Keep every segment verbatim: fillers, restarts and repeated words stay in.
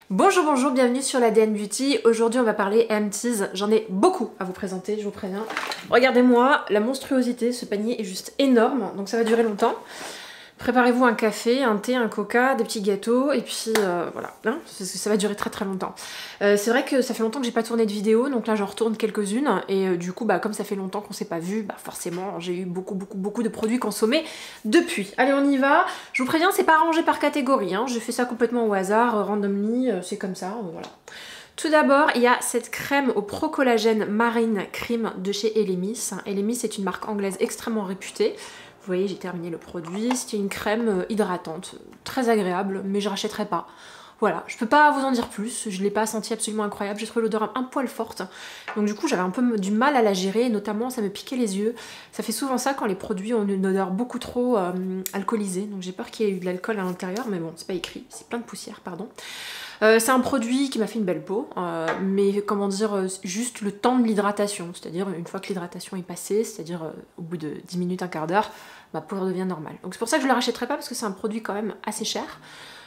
Bonjour, bonjour, bienvenue sur l'A D N Beauty. Aujourd'hui on va parler empties, j'en ai beaucoup à vous présenter, je vous préviens. Regardez-moi, la monstruosité, ce panier est juste énorme, donc ça va durer longtemps. Préparez-vous un café, un thé, un coca, des petits gâteaux, et puis euh, voilà, hein, ça va durer très très longtemps. Euh, c'est vrai que ça fait longtemps que j'ai pas tourné de vidéo, donc là j'en retourne quelques-unes, et euh, du coup, bah, comme ça fait longtemps qu'on s'est pas vu, bah, forcément j'ai eu beaucoup beaucoup beaucoup de produits consommés depuis. Allez, on y va. Je vous préviens, c'est pas rangé par catégorie, hein. J'ai fait ça complètement au hasard, euh, randomly, euh, c'est comme ça, euh, voilà. Tout d'abord, il y a cette crème au Pro-Collagène Marine Cream de chez Elemis. Elemis est une marque anglaise extrêmement réputée. Vous voyez, j'ai terminé le produit. C'était une crème hydratante, très agréable, mais je rachèterai pas. Voilà, je peux pas vous en dire plus, je l'ai pas senti absolument incroyable, j'ai trouvé l'odeur un, un poil forte. Donc du coup, j'avais un peu du mal à la gérer, et notamment ça me piquait les yeux. Ça fait souvent ça quand les produits ont une odeur beaucoup trop euh, alcoolisée, donc j'ai peur qu'il y ait eu de l'alcool à l'intérieur, mais bon, c'est pas écrit, c'est plein de poussière, pardon. Euh, c'est un produit qui m'a fait une belle peau, euh, mais comment dire, euh, juste le temps de l'hydratation, c'est-à-dire une fois que l'hydratation est passée, c'est-à-dire euh, au bout de dix minutes, un quart d'heure, ma peau redevient normale. Donc c'est pour ça que je ne le rachèterai pas, parce que c'est un produit quand même assez cher.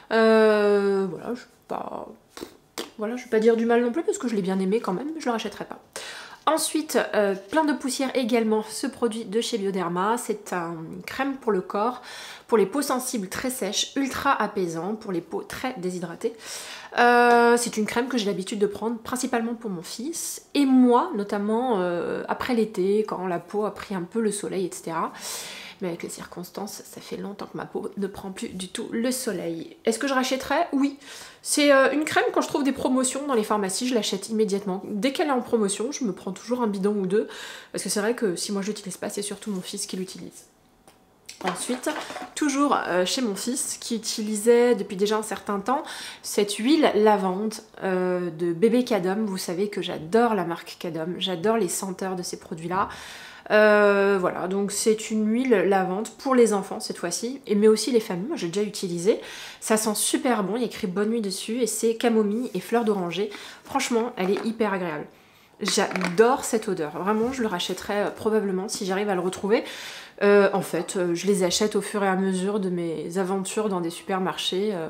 Euh, voilà, je ne vais pas... Voilà, je vais pas dire du mal non plus, parce que je l'ai bien aimé quand même, mais je le rachèterai pas. Ensuite, euh, plein de poussière également, ce produit de chez Bioderma, c'est un crème pour le corps, pour les peaux sensibles très sèches, ultra apaisant, pour les peaux très déshydratées. Euh, c'est une crème que j'ai l'habitude de prendre principalement pour mon fils, et moi, notamment euh, après l'été, quand la peau a pris un peu le soleil, et cetera. Mais avec les circonstances, ça fait longtemps que ma peau ne prend plus du tout le soleil. Est-ce que je rachèterais? Oui. C'est euh, une crème, quand je trouve des promotions dans les pharmacies, je l'achète immédiatement. Dès qu'elle est en promotion, je me prends toujours un bidon ou deux, parce que c'est vrai que si moi je l'utilise pas, c'est surtout mon fils qui l'utilise. Ensuite, toujours euh, chez mon fils, qui utilisait depuis déjà un certain temps cette huile lavande euh, de bébé Cadom. Vous savez que j'adore la marque Cadom, j'adore les senteurs de ces produits-là. Euh, voilà, donc c'est une huile lavande pour les enfants cette fois-ci, mais aussi les familles. Moi j'ai déjà utilisé, ça sent super bon, il y a écrit bonne nuit dessus, et c'est camomille et fleur d'oranger. Franchement, elle est hyper agréable. J'adore cette odeur, vraiment je le rachèterais euh, probablement si j'arrive à le retrouver. Euh, en fait, euh, je les achète au fur et à mesure de mes aventures dans des supermarchés. Euh,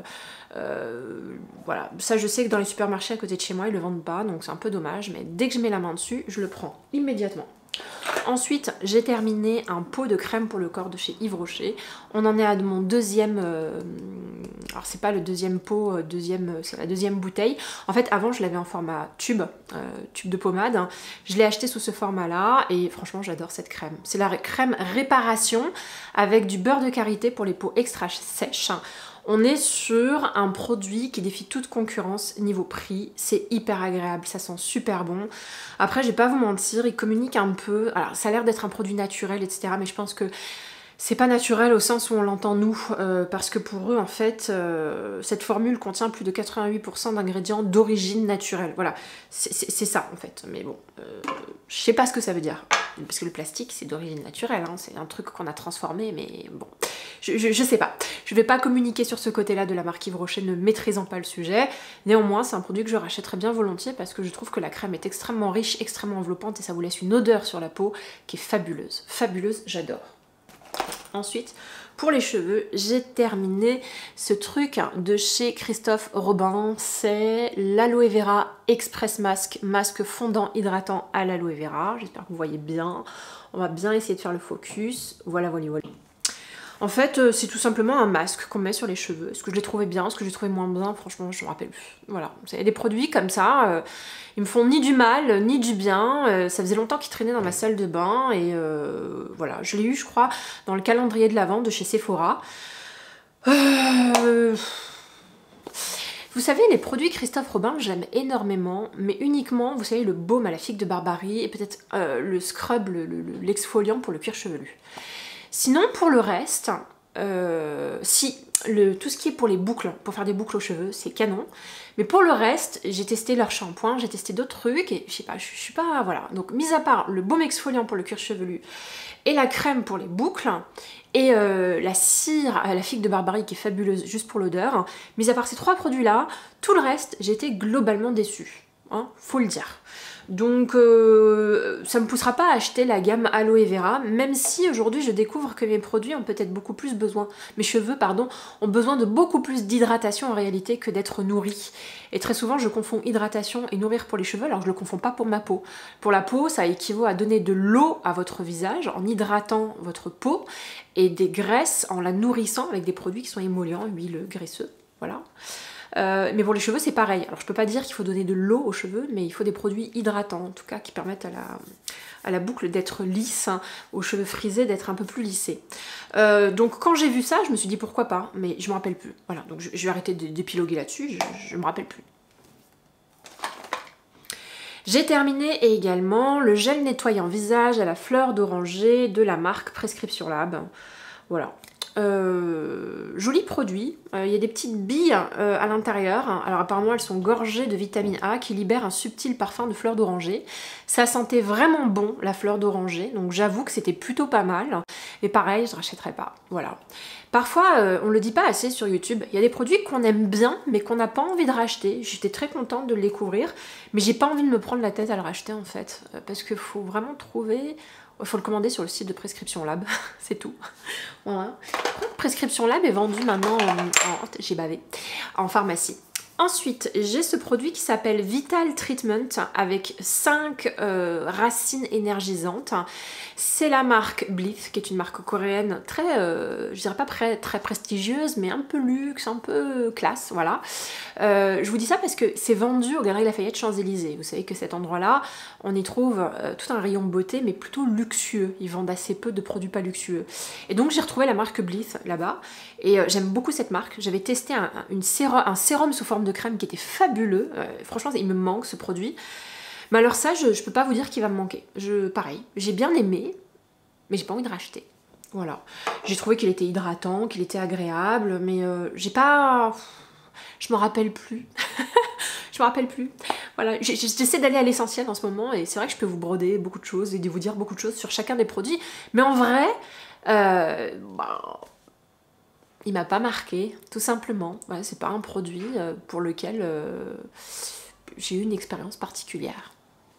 euh, voilà, ça je sais que dans les supermarchés à côté de chez moi ils le vendent pas, donc c'est un peu dommage, mais dès que je mets la main dessus, je le prends immédiatement. Ensuite, j'ai terminé un pot de crème pour le corps de chez Yves Rocher. On en est à mon deuxième... Euh, alors c'est pas le deuxième pot, deuxième, c'est la deuxième bouteille. En fait, avant, je l'avais en format tube, euh, tube de pommade. Je l'ai acheté sous ce format-là et franchement, j'adore cette crème. C'est la crème réparation avec du beurre de karité pour les peaux extra sèches. On est sur un produit qui défie toute concurrence niveau prix, c'est hyper agréable, ça sent super bon. Après, je vais pas vous mentir, il communique un peu, alors ça a l'air d'être un produit naturel, et cetera. Mais je pense que c'est pas naturel au sens où on l'entend nous, euh, parce que pour eux, en fait, euh, cette formule contient plus de quatre-vingt-huit pour cent d'ingrédients d'origine naturelle. Voilà, c'est ça en fait. Mais bon, euh, je sais pas ce que ça veut dire. Parce que le plastique, c'est d'origine naturelle, hein. C'est un truc qu'on a transformé, mais bon, je, je, je sais pas. Je vais pas communiquer sur ce côté-là de la marque Yves Rocher, ne maîtrisant pas le sujet. Néanmoins, c'est un produit que je rachèterais bien volontiers parce que je trouve que la crème est extrêmement riche, extrêmement enveloppante et ça vous laisse une odeur sur la peau qui est fabuleuse. Fabuleuse, j'adore. Ensuite, pour les cheveux, j'ai terminé ce truc de chez Christophe Robin, c'est l'Aloe Vera Express Mask, masque fondant hydratant à l'aloe vera. J'espère que vous voyez bien. On va bien essayer de faire le focus. Voilà, voilà, voilà. En fait, euh, c'est tout simplement un masque qu'on met sur les cheveux. Est-ce que je l'ai trouvé bien, est-ce que j'ai trouvé moins bien? Franchement, je me rappelle plus. Voilà, vous savez, des produits comme ça, euh, ils me font ni du mal, ni du bien. Euh, ça faisait longtemps qu'ils traînaient dans ma salle de bain. Et euh, voilà, je l'ai eu, je crois, dans le calendrier de l'Avent de chez Sephora. Euh... Vous savez, les produits Christophe Robin, j'aime énormément, mais uniquement, vous savez, le baume à la figue de Barbarie et peut-être euh, le scrub, l'exfoliant le, le, pour le cuir chevelu. Sinon, pour le reste, euh, si, le, tout ce qui est pour les boucles, pour faire des boucles aux cheveux, c'est canon. Mais pour le reste, j'ai testé leur shampoing, j'ai testé d'autres trucs, et je sais pas, je, je suis pas, voilà. Donc, mis à part le baume exfoliant pour le cuir chevelu, et la crème pour les boucles, et euh, la cire à la figue de Barbarie qui est fabuleuse juste pour l'odeur, mis à part ces trois produits-là, tout le reste, j'ai été globalement déçue. hein, faut le dire. Donc euh, ça me poussera pas à acheter la gamme Aloe Vera, même si aujourd'hui je découvre que mes produits ont peut-être beaucoup plus besoin, mes cheveux pardon, ont besoin de beaucoup plus d'hydratation en réalité que d'être nourris. Et très souvent je confonds hydratation et nourrir pour les cheveux, alors je le confonds pas pour ma peau. Pour la peau, ça équivaut à donner de l'eau à votre visage en hydratant votre peau et des graisses en la nourrissant avec des produits qui sont émollients, huileux, graisseux, voilà. Euh, mais pour les cheveux c'est pareil, alors je peux pas dire qu'il faut donner de l'eau aux cheveux, mais il faut des produits hydratants en tout cas qui permettent à la, à la boucle d'être lisse, hein, aux cheveux frisés d'être un peu plus lissés. Euh, donc quand j'ai vu ça je me suis dit pourquoi pas, mais je me rappelle plus, voilà, donc je, je vais arrêter d'épiloguer là-dessus, je, je me rappelle plus. J'ai terminé également le gel nettoyant visage à la fleur d'oranger de la marque Prescription Lab, voilà. Euh, joli produit, euh, il y a des petites billes euh, à l'intérieur, alors apparemment elles sont gorgées de vitamine A qui libère un subtil parfum de fleur d'oranger. Ça sentait vraiment bon la fleur d'oranger, donc j'avoue que c'était plutôt pas mal, mais pareil je rachèterai pas, voilà. Parfois euh, on le dit pas assez sur YouTube, il y a des produits qu'on aime bien mais qu'on n'a pas envie de racheter. J'étais très contente de le découvrir, mais j'ai pas envie de me prendre la tête à le racheter en fait, euh, parce qu'il faut vraiment trouver... Il faut le commander sur le site de Prescription Lab, c'est tout. Voilà. Prescription Lab est vendu maintenant en, en j'ai bavé, en pharmacie. Ensuite, j'ai ce produit qui s'appelle Vital Treatment avec cinq euh, racines énergisantes. C'est la marque Blith, qui est une marque coréenne très, euh, je dirais pas très, très prestigieuse, mais un peu luxe, un peu classe, voilà. Euh, je vous dis ça parce que c'est vendu au Galeries Lafayette Champs-Élysées. Vous savez que cet endroit-là, on y trouve euh, tout un rayon beauté, mais plutôt luxueux. Ils vendent assez peu de produits pas luxueux. Et donc j'ai retrouvé la marque Blith là-bas, et euh, j'aime beaucoup cette marque. J'avais testé un, une sérum, un sérum sous forme de crème qui était fabuleux. Euh, franchement, il me manque ce produit. Mais alors ça, je, je peux pas vous dire qu'il va me manquer. Je, pareil, j'ai bien aimé, mais j'ai pas envie de racheter. Voilà. J'ai trouvé qu'il était hydratant, qu'il était agréable, mais euh, j'ai pas... Je me rappelle plus. Je me rappelle plus. Voilà, j'essaie d'aller à l'essentiel en ce moment, et c'est vrai que je peux vous broder beaucoup de choses et de vous dire beaucoup de choses sur chacun des produits, mais en vrai, euh, bah, il m'a pas marqué, tout simplement. Ouais, c'est pas un produit euh, pour lequel euh, j'ai eu une expérience particulière.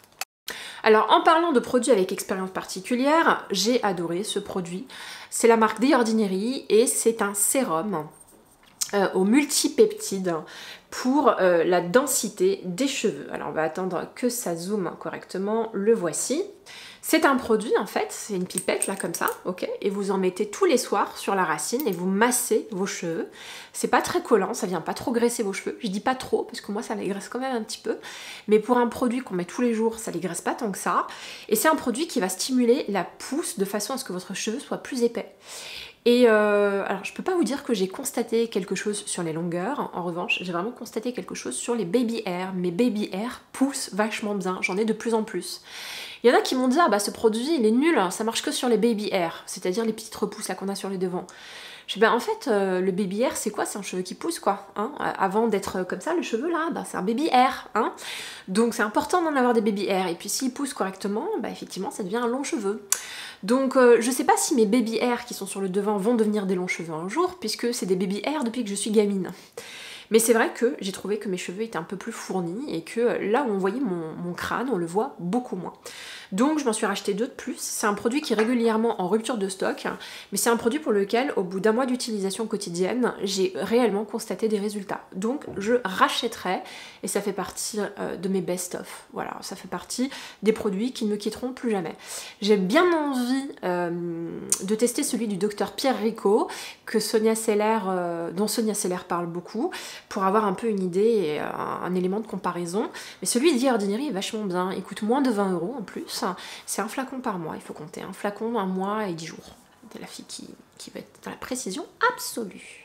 Alors en parlant de produits avec expérience particulière, j'ai adoré ce produit. C'est la marque The Ordinary et c'est un sérum euh, au multipeptides pour euh, la densité des cheveux. Alors on va attendre que ça zoome correctement, le voici. C'est un produit en fait, c'est une pipette là comme ça, ok, et vous en mettez tous les soirs sur la racine et vous massez vos cheveux. C'est pas très collant, ça vient pas trop graisser vos cheveux, je dis pas trop parce que moi ça les graisse quand même un petit peu, mais pour un produit qu'on met tous les jours, ça les graisse pas tant que ça, et c'est un produit qui va stimuler la pousse de façon à ce que votre cheveu soit plus épais. Et euh, alors je peux pas vous dire que j'ai constaté quelque chose sur les longueurs, en revanche j'ai vraiment constaté quelque chose sur les baby hair. Mes baby hair poussent vachement bien, j'en ai de plus en plus. Il y en a qui m'ont dit ah bah ce produit il est nul, ça marche que sur les baby hair, c'est-à-dire les petites repousses là qu'on a sur les devants. Je dis bah en fait euh, le baby hair c'est quoi? C'est un cheveu qui pousse quoi, hein. Avant d'être comme ça le cheveu là, bah c'est un baby hair, hein. Donc c'est important d'en avoir des baby hair, et puis s'ils poussent correctement, bah effectivement ça devient un long cheveu. Donc euh, je sais pas si mes baby hair qui sont sur le devant vont devenir des longs cheveux un jour, puisque c'est des baby hair depuis que je suis gamine. Mais c'est vrai que j'ai trouvé que mes cheveux étaient un peu plus fournis et que là où on voyait mon, mon crâne, on le voit beaucoup moins. Donc je m'en suis racheté deux de plus. C'est un produit qui est régulièrement en rupture de stock, mais c'est un produit pour lequel, au bout d'un mois d'utilisation quotidienne, j'ai réellement constaté des résultats. Donc je rachèterai, et ça fait partie euh, de mes best-of. Voilà, ça fait partie des produits qui ne me quitteront plus jamais. J'ai bien envie euh, de tester celui du docteur Pierre Rico, que Sonia Seller, euh, dont Sonia Seller parle beaucoup, pour avoir un peu une idée et un, un élément de comparaison. Mais celui d'I Ordinary est vachement bien, il coûte moins de vingt euros en plus. C'est un flacon par mois, il faut compter, un flacon, un mois et dix jours. C'est la fille qui, qui va être dans la précision absolue.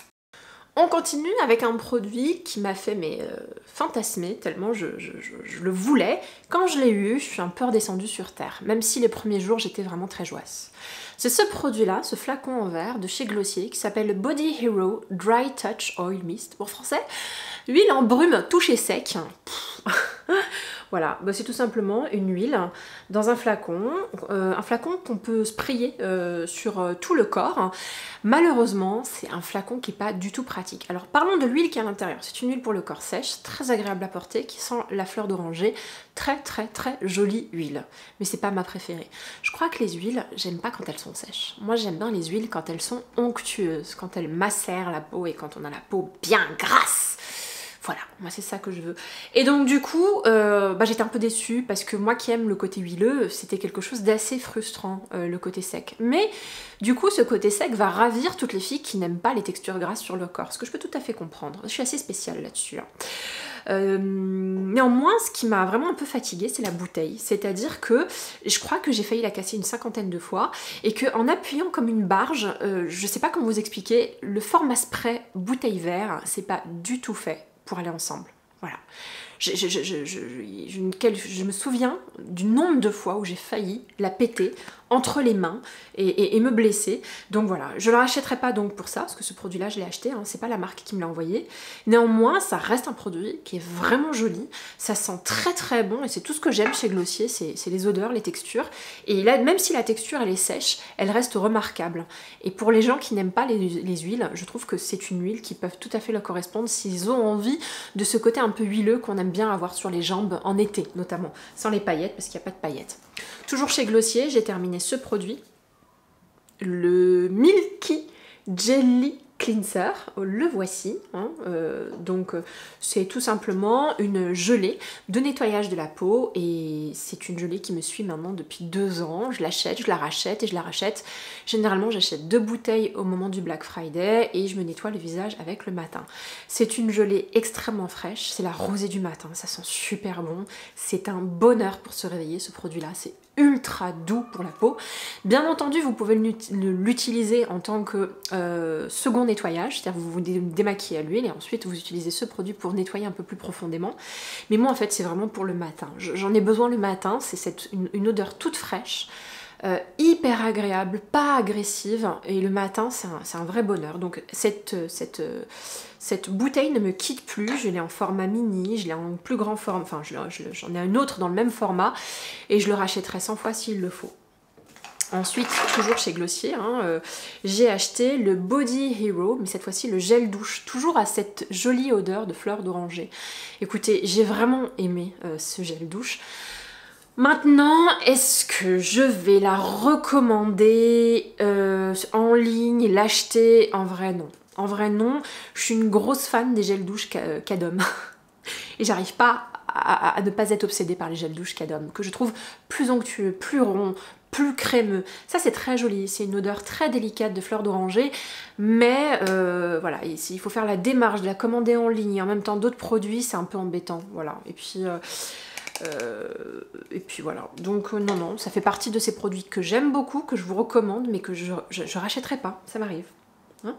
On continue avec un produit qui m'a fait mais, euh, fantasmer, tellement je, je, je, je le voulais. Quand je l'ai eu, je suis un peu redescendue sur terre, même si les premiers jours j'étais vraiment très joyeuse. C'est ce produit-là, ce flacon en verre de chez Glossier, qui s'appelle Body Hero Dry Touch Oil Mist. Pour français, huile en brume touché sec. Voilà, bah, c'est tout simplement une huile dans un flacon, euh, un flacon qu'on peut sprayer euh, sur euh, tout le corps. Malheureusement, c'est un flacon qui n'est pas du tout pratique. Alors parlons de l'huile qui est à l'intérieur. C'est une huile pour le corps sèche, très agréable à porter, qui sent la fleur d'oranger. Très très très jolie huile, mais c'est pas ma préférée. Je crois que les huiles, j'aime pas quand elles sont sèches. Moi j'aime bien les huiles quand elles sont onctueuses, quand elles macèrent la peau et quand on a la peau bien grasse. Voilà, moi c'est ça que je veux. Et donc du coup, euh, bah, j'étais un peu déçue parce que moi qui aime le côté huileux, c'était quelque chose d'assez frustrant, euh, le côté sec. Mais du coup, ce côté sec va ravir toutes les filles qui n'aiment pas les textures grasses sur le corps, ce que je peux tout à fait comprendre. Je suis assez spéciale là-dessus. Hein. Euh, néanmoins, ce qui m'a vraiment un peu fatiguée, c'est la bouteille. C'est-à-dire que je crois que j'ai failli la casser une cinquantaine de fois et qu'en appuyant comme une barge, euh, je sais pas comment vous expliquer, le format spray bouteille verre, c'est pas du tout fait pour aller ensemble. Voilà. Je, je, je, je, je, je, je me souviens du nombre de fois où j'ai failli la péter entre les mains et, et, et me blesser. Donc voilà, je ne le rachèterai pas donc pour ça, parce que ce produit-là, je l'ai acheté, hein, c'est pas la marque qui me l'a envoyé. Néanmoins, ça reste un produit qui est vraiment joli, ça sent très très bon, et c'est tout ce que j'aime chez Glossier, c'est les odeurs, les textures. Et là, même si la texture, elle est sèche, elle reste remarquable. Et pour les gens qui n'aiment pas les, les huiles, je trouve que c'est une huile qui peut tout à fait leur correspondre s'ils ont envie de ce côté un peu huileux qu'on aime bien avoir sur les jambes en été, notamment, sans les paillettes, parce qu'il n'y a pas de paillettes. Toujours chez Glossier, j'ai terminé ce produit, le Milky Jelly Cleanser, le voici, hein, euh, donc c'est tout simplement une gelée de nettoyage de la peau et c'est une gelée qui me suit maintenant depuis deux ans, je l'achète, je la rachète et je la rachète, généralement j'achète deux bouteilles au moment du Black Friday et je me nettoie le visage avec le matin. C'est une gelée extrêmement fraîche, c'est la rosée du matin, ça sent super bon, c'est un bonheur pour se réveiller ce produit là, c'est ultra doux pour la peau. Bien entendu, vous pouvez l'utiliser en tant que euh, second nettoyage, c'est-à-dire vous vous démaquillez à l'huile et ensuite vous utilisez ce produit pour nettoyer un peu plus profondément. Mais moi en fait c'est vraiment pour le matin. J'en ai besoin le matin, c'est une, une odeur toute fraîche, euh, hyper agréable, pas agressive et le matin c'est un, un vrai bonheur. Donc cette... cette Cette bouteille ne me quitte plus, je l'ai en format mini, je l'ai en plus grand format, enfin j'en ai un autre dans le même format et je le rachèterai cent fois s'il le faut. Ensuite, toujours chez Glossier, hein, euh, j'ai acheté le Body Hero, mais cette fois-ci le gel douche, toujours à cette jolie odeur de fleurs d'oranger. Écoutez, j'ai vraiment aimé euh, ce gel douche. Maintenant, est-ce que je vais la recommander euh, en ligne, l'acheter? En vrai, non. En vrai, non. Je suis une grosse fan des gels douches Cadom. Et j'arrive pas à, à, à ne pas être obsédée par les gels douches Cadom, que je trouve plus onctueux, plus rond, plus crémeux. Ça, c'est très joli. C'est une odeur très délicate de fleurs d'oranger. Mais euh, voilà, ici, il faut faire la démarche de la commander en ligne. Et en même temps, d'autres produits, c'est un peu embêtant. Voilà. Et puis... Euh, Euh, et puis voilà, donc euh, non non, ça fait partie de ces produits que j'aime beaucoup, que je vous recommande, mais que je, je, je rachèterai pas, ça m'arrive. Hein.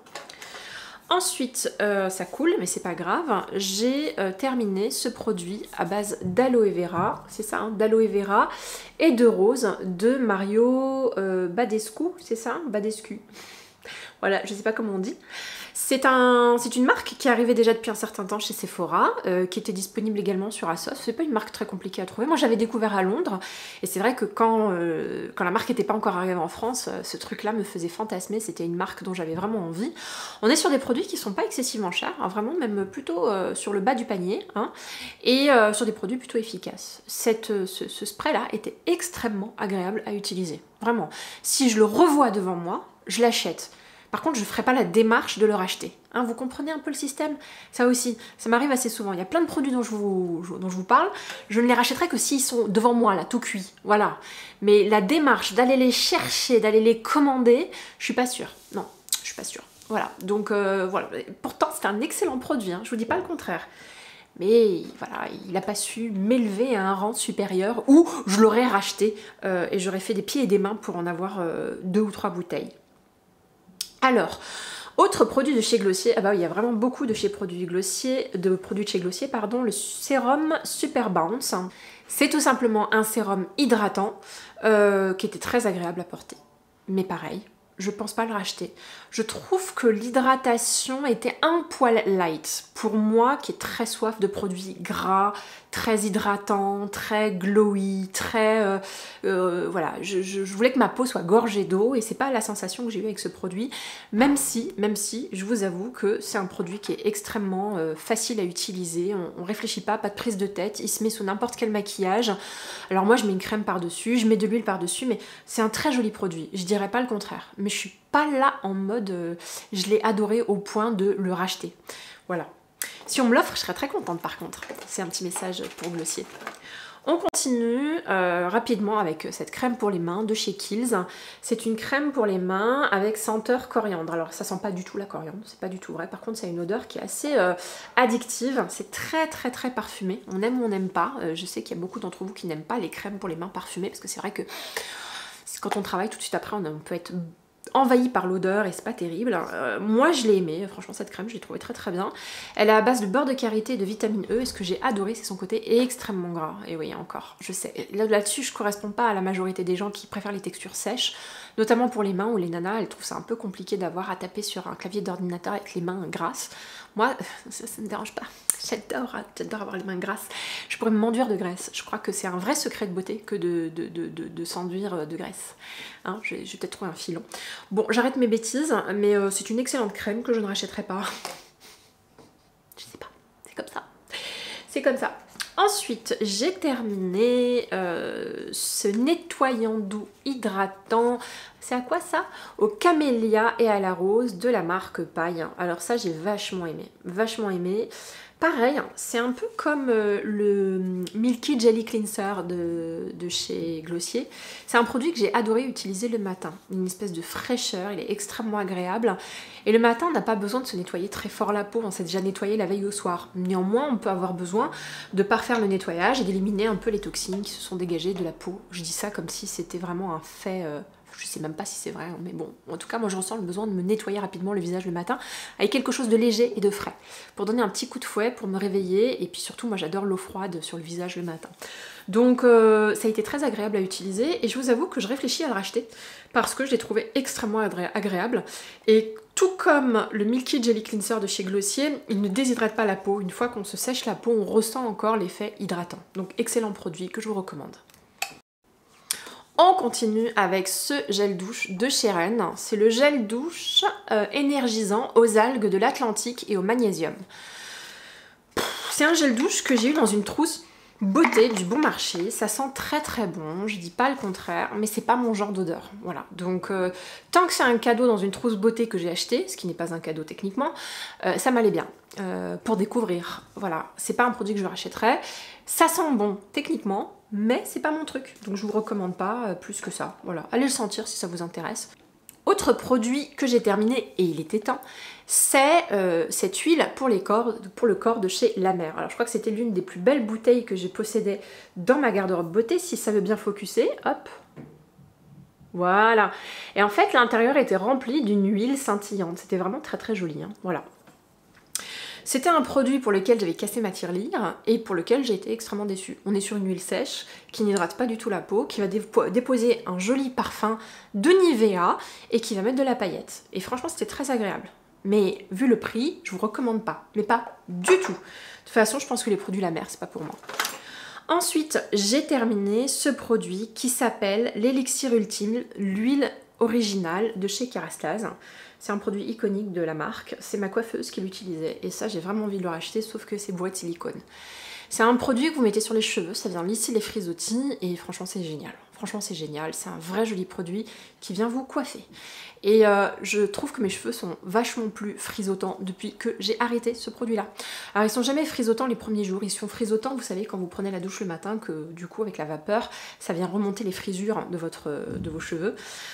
Ensuite, euh, ça coule, mais c'est pas grave, j'ai euh, terminé ce produit à base d'aloe vera, c'est ça, hein, d'aloe vera et de rose de Mario euh, Badescu, c'est ça, hein, Badescu. Voilà, je sais pas comment on dit. C'est un, c'est une marque qui arrivait déjà depuis un certain temps chez Sephora, euh, qui était disponible également sur Asos. C'est pas une marque très compliquée à trouver. Moi, j'avais découvert à Londres, et c'est vrai que quand, euh, quand la marque n'était pas encore arrivée en France, euh, ce truc-là me faisait fantasmer. C'était une marque dont j'avais vraiment envie. On est sur des produits qui sont pas excessivement chers, hein, vraiment même plutôt euh, sur le bas du panier, hein, et euh, sur des produits plutôt efficaces. Cette, euh, ce, ce spray-là était extrêmement agréable à utiliser. Vraiment. Si je le revois devant moi, je l'achète. Par contre, je ne ferai pas la démarche de le racheter. Hein, vous comprenez un peu le système? Ça aussi, ça m'arrive assez souvent. Il y a plein de produits dont je vous, dont je vous parle. Je ne les rachèterai que s'ils sont devant moi, là, tout cuit. Voilà. Mais la démarche d'aller les chercher, d'aller les commander, je suis pas sûre. Non, je suis pas sûre. Voilà. Donc, euh, voilà. Pourtant, c'est un excellent produit. Hein, je vous dis pas le contraire. Mais voilà, il n'a pas su m'élever à un rang supérieur où je l'aurais racheté euh, et j'aurais fait des pieds et des mains pour en avoir euh, deux ou trois bouteilles. Alors, autre produit de chez Glossier, ah bah oui, il y a vraiment beaucoup de chez produits Glossier, de produits de chez Glossier, pardon, le sérum Super Bounce. C'est tout simplement un sérum hydratant euh, qui était très agréable à porter. Mais pareil, je pense pas le racheter. Je trouve que l'hydratation était un poil light. Pour moi, qui est très soif de produits gras, très hydratants, très glowy, très... Euh, euh, voilà, je, je, je voulais que ma peau soit gorgée d'eau et c'est pas la sensation que j'ai eue avec ce produit. Même si, même si, je vous avoue que c'est un produit qui est extrêmement euh, facile à utiliser. On, on réfléchit pas, pas de prise de tête. Il se met sous n'importe quel maquillage. Alors moi, je mets une crème par-dessus, je mets de l'huile par-dessus, mais c'est un très joli produit. Je dirais pas le contraire. Mais je suis pas là en mode... Euh, je l'ai adoré au point de le racheter. Voilà. Si on me l'offre, je serais très contente par contre. C'est un petit message pour Glossier. On continue euh, rapidement avec cette crème pour les mains de chez Kiehl's. C'est une crème pour les mains avec senteur coriandre. Alors ça sent pas du tout la coriandre, c'est pas du tout vrai. Par contre, ça a une odeur qui est assez euh, addictive. C'est très très très parfumé. On aime ou on n'aime pas. Euh, je sais qu'il y a beaucoup d'entre vous qui n'aiment pas les crèmes pour les mains parfumées parce que c'est vrai que quand on travaille tout de suite après, on peut être envahi par l'odeur et c'est pas terrible. Euh, moi je l'ai aimée, franchement cette crème je l'ai trouvée très très bien. Elle est à base de beurre de karité et de vitamine E et ce que j'ai adoré c'est son côté extrêmement gras. Et oui encore, je sais, là-dessus je correspond pas à la majorité des gens qui préfèrent les textures sèches, notamment pour les mains où les nanas elles trouvent ça un peu compliqué d'avoir à taper sur un clavier d'ordinateur avec les mains grasses. Moi ça, ça me dérange pas, j'adore, j'adore avoir les mains grasses. Je pourrais m'enduire de graisse, je crois que c'est un vrai secret de beauté que de, de, de, de, de s'enduire de graisse. Hein, je vais, vais peut-être trouver un filon. Bon, j'arrête mes bêtises, mais euh, c'est une excellente crème que je ne rachèterai pas. Je sais pas, c'est comme ça. C'est comme ça. Ensuite, j'ai terminé euh, ce nettoyant doux hydratant. C'est à quoi ça? Au camélia et à la rose de la marque Paille. Alors ça, j'ai vachement aimé. Vachement aimé. Pareil, c'est un peu comme euh, le Milky Jelly Cleanser de, de chez Glossier. C'est un produit que j'ai adoré utiliser le matin. Une espèce de fraîcheur, il est extrêmement agréable. Et le matin, on n'a pas besoin de se nettoyer très fort la peau, on s'est déjà nettoyé la veille au soir. Néanmoins, on peut avoir besoin de parfaire le nettoyage et d'éliminer un peu les toxines qui se sont dégagées de la peau. Je dis ça comme si c'était vraiment un fait... Euh, je sais même pas si c'est vrai, mais bon, en tout cas moi je ressens le besoin de me nettoyer rapidement le visage le matin avec quelque chose de léger et de frais pour donner un petit coup de fouet, pour me réveiller, et puis surtout moi j'adore l'eau froide sur le visage le matin. Donc euh, ça a été très agréable à utiliser et je vous avoue que je réfléchis à le racheter parce que je l'ai trouvé extrêmement agréable et tout comme le Milky Jelly Cleanser de chez Glossier, il ne déshydrate pas la peau. Une fois qu'on se sèche la peau, on ressent encore l'effet hydratant. Donc excellent produit que je vous recommande. On continue avec ce gel douche de chez Ren. C'est le gel douche euh, énergisant aux algues de l'Atlantique et au magnésium. C'est un gel douche que j'ai eu dans une trousse beauté du bon marché. Ça sent très très bon, je dis pas le contraire, mais c'est pas mon genre d'odeur. Voilà, donc euh, tant que c'est un cadeau dans une trousse beauté que j'ai acheté, ce qui n'est pas un cadeau techniquement, euh, ça m'allait bien euh, pour découvrir. Voilà, c'est pas un produit que je rachèterais. Ça sent bon techniquement, mais c'est pas mon truc, donc je vous recommande pas plus que ça. Voilà, allez le sentir si ça vous intéresse. Autre produit que j'ai terminé, et il était temps, c'est euh, cette huile pour, les corps, pour le corps de chez La Mer. Alors je crois que c'était l'une des plus belles bouteilles que j'ai possédées dans ma garde-robe beauté. Si ça veut bien focuser, hop, voilà. Et en fait l'intérieur était rempli d'une huile scintillante, c'était vraiment très très joli, hein. Voilà. C'était un produit pour lequel j'avais cassé ma tirelire et pour lequel j'ai été extrêmement déçue. On est sur une huile sèche qui n'hydrate pas du tout la peau, qui va dépo déposer un joli parfum de Nivea et qui va mettre de la paillette. Et franchement, c'était très agréable. Mais vu le prix, je vous recommande pas. Mais pas du tout. De toute façon, je pense que les produits La Mer, c'est pas pour moi. Ensuite, j'ai terminé ce produit qui s'appelle l'élixir ultime, l'huile originale de chez Kerastase. C'est un produit iconique de la marque, c'est ma coiffeuse qui l'utilisait et ça j'ai vraiment envie de le racheter, sauf que c'est bourré de silicone. C'est un produit que vous mettez sur les cheveux, ça vient lisser les frisottis et franchement c'est génial. Franchement c'est génial, c'est un vrai joli produit qui vient vous coiffer. Et euh, je trouve que mes cheveux sont vachement plus frisotants depuis que j'ai arrêté ce produit-là. Alors ils sont jamais frisotants les premiers jours, ils sont frisotants, vous savez, quand vous prenez la douche le matin, que du coup avec la vapeur, ça vient remonter les frisures de, votre, de vos cheveux.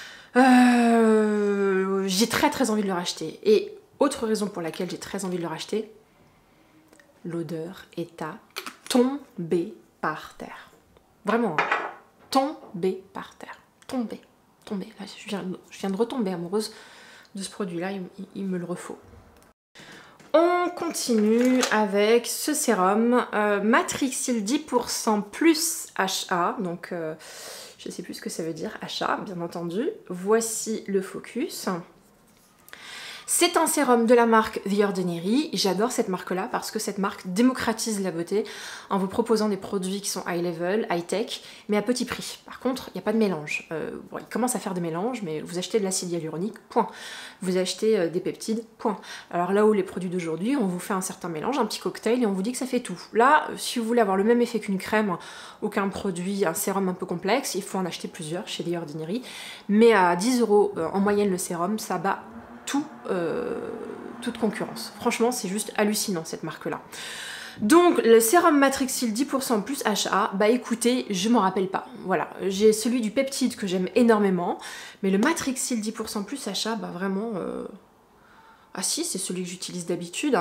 Euh, j'ai très très envie de le racheter. Et autre raison pour laquelle j'ai très envie de le racheter, l'odeur est à tomber par terre. Vraiment, hein. Tomber par terre. Tomber, tomber. Là, je viens, je viens de retomber amoureuse de ce produit-là, il, il me le refaut. On continue avec ce sérum euh, Matrixyl dix pour cent plus H A, donc euh, je sais plus ce que ça veut dire, H A bien entendu. Voici le focus. C'est un sérum de la marque The Ordinary. J'adore cette marque-là parce que cette marque démocratise la beauté en vous proposant des produits qui sont high level, high tech, mais à petit prix. Par contre, il n'y a pas de mélange. Euh, bon, ils commencent à faire des mélanges, mais vous achetez de l'acide hyaluronique, point. Vous achetez euh, des peptides, point. Alors là où les produits d'aujourd'hui, on vous fait un certain mélange, un petit cocktail, et on vous dit que ça fait tout. Là, si vous voulez avoir le même effet qu'une crème ou qu'un produit, un sérum un peu complexe, il faut en acheter plusieurs chez The Ordinary. Mais à dix euros euh, en moyenne le sérum, ça bat Tout, euh, toute concurrence. Franchement, c'est juste hallucinant cette marque-là. Donc, le sérum Matrixyl dix pour cent plus H A, bah écoutez, je m'en rappelle pas. Voilà, j'ai celui du peptide que j'aime énormément, mais le Matrixyl dix pour cent plus H A, bah vraiment... Euh... Ah si, c'est celui que j'utilise d'habitude.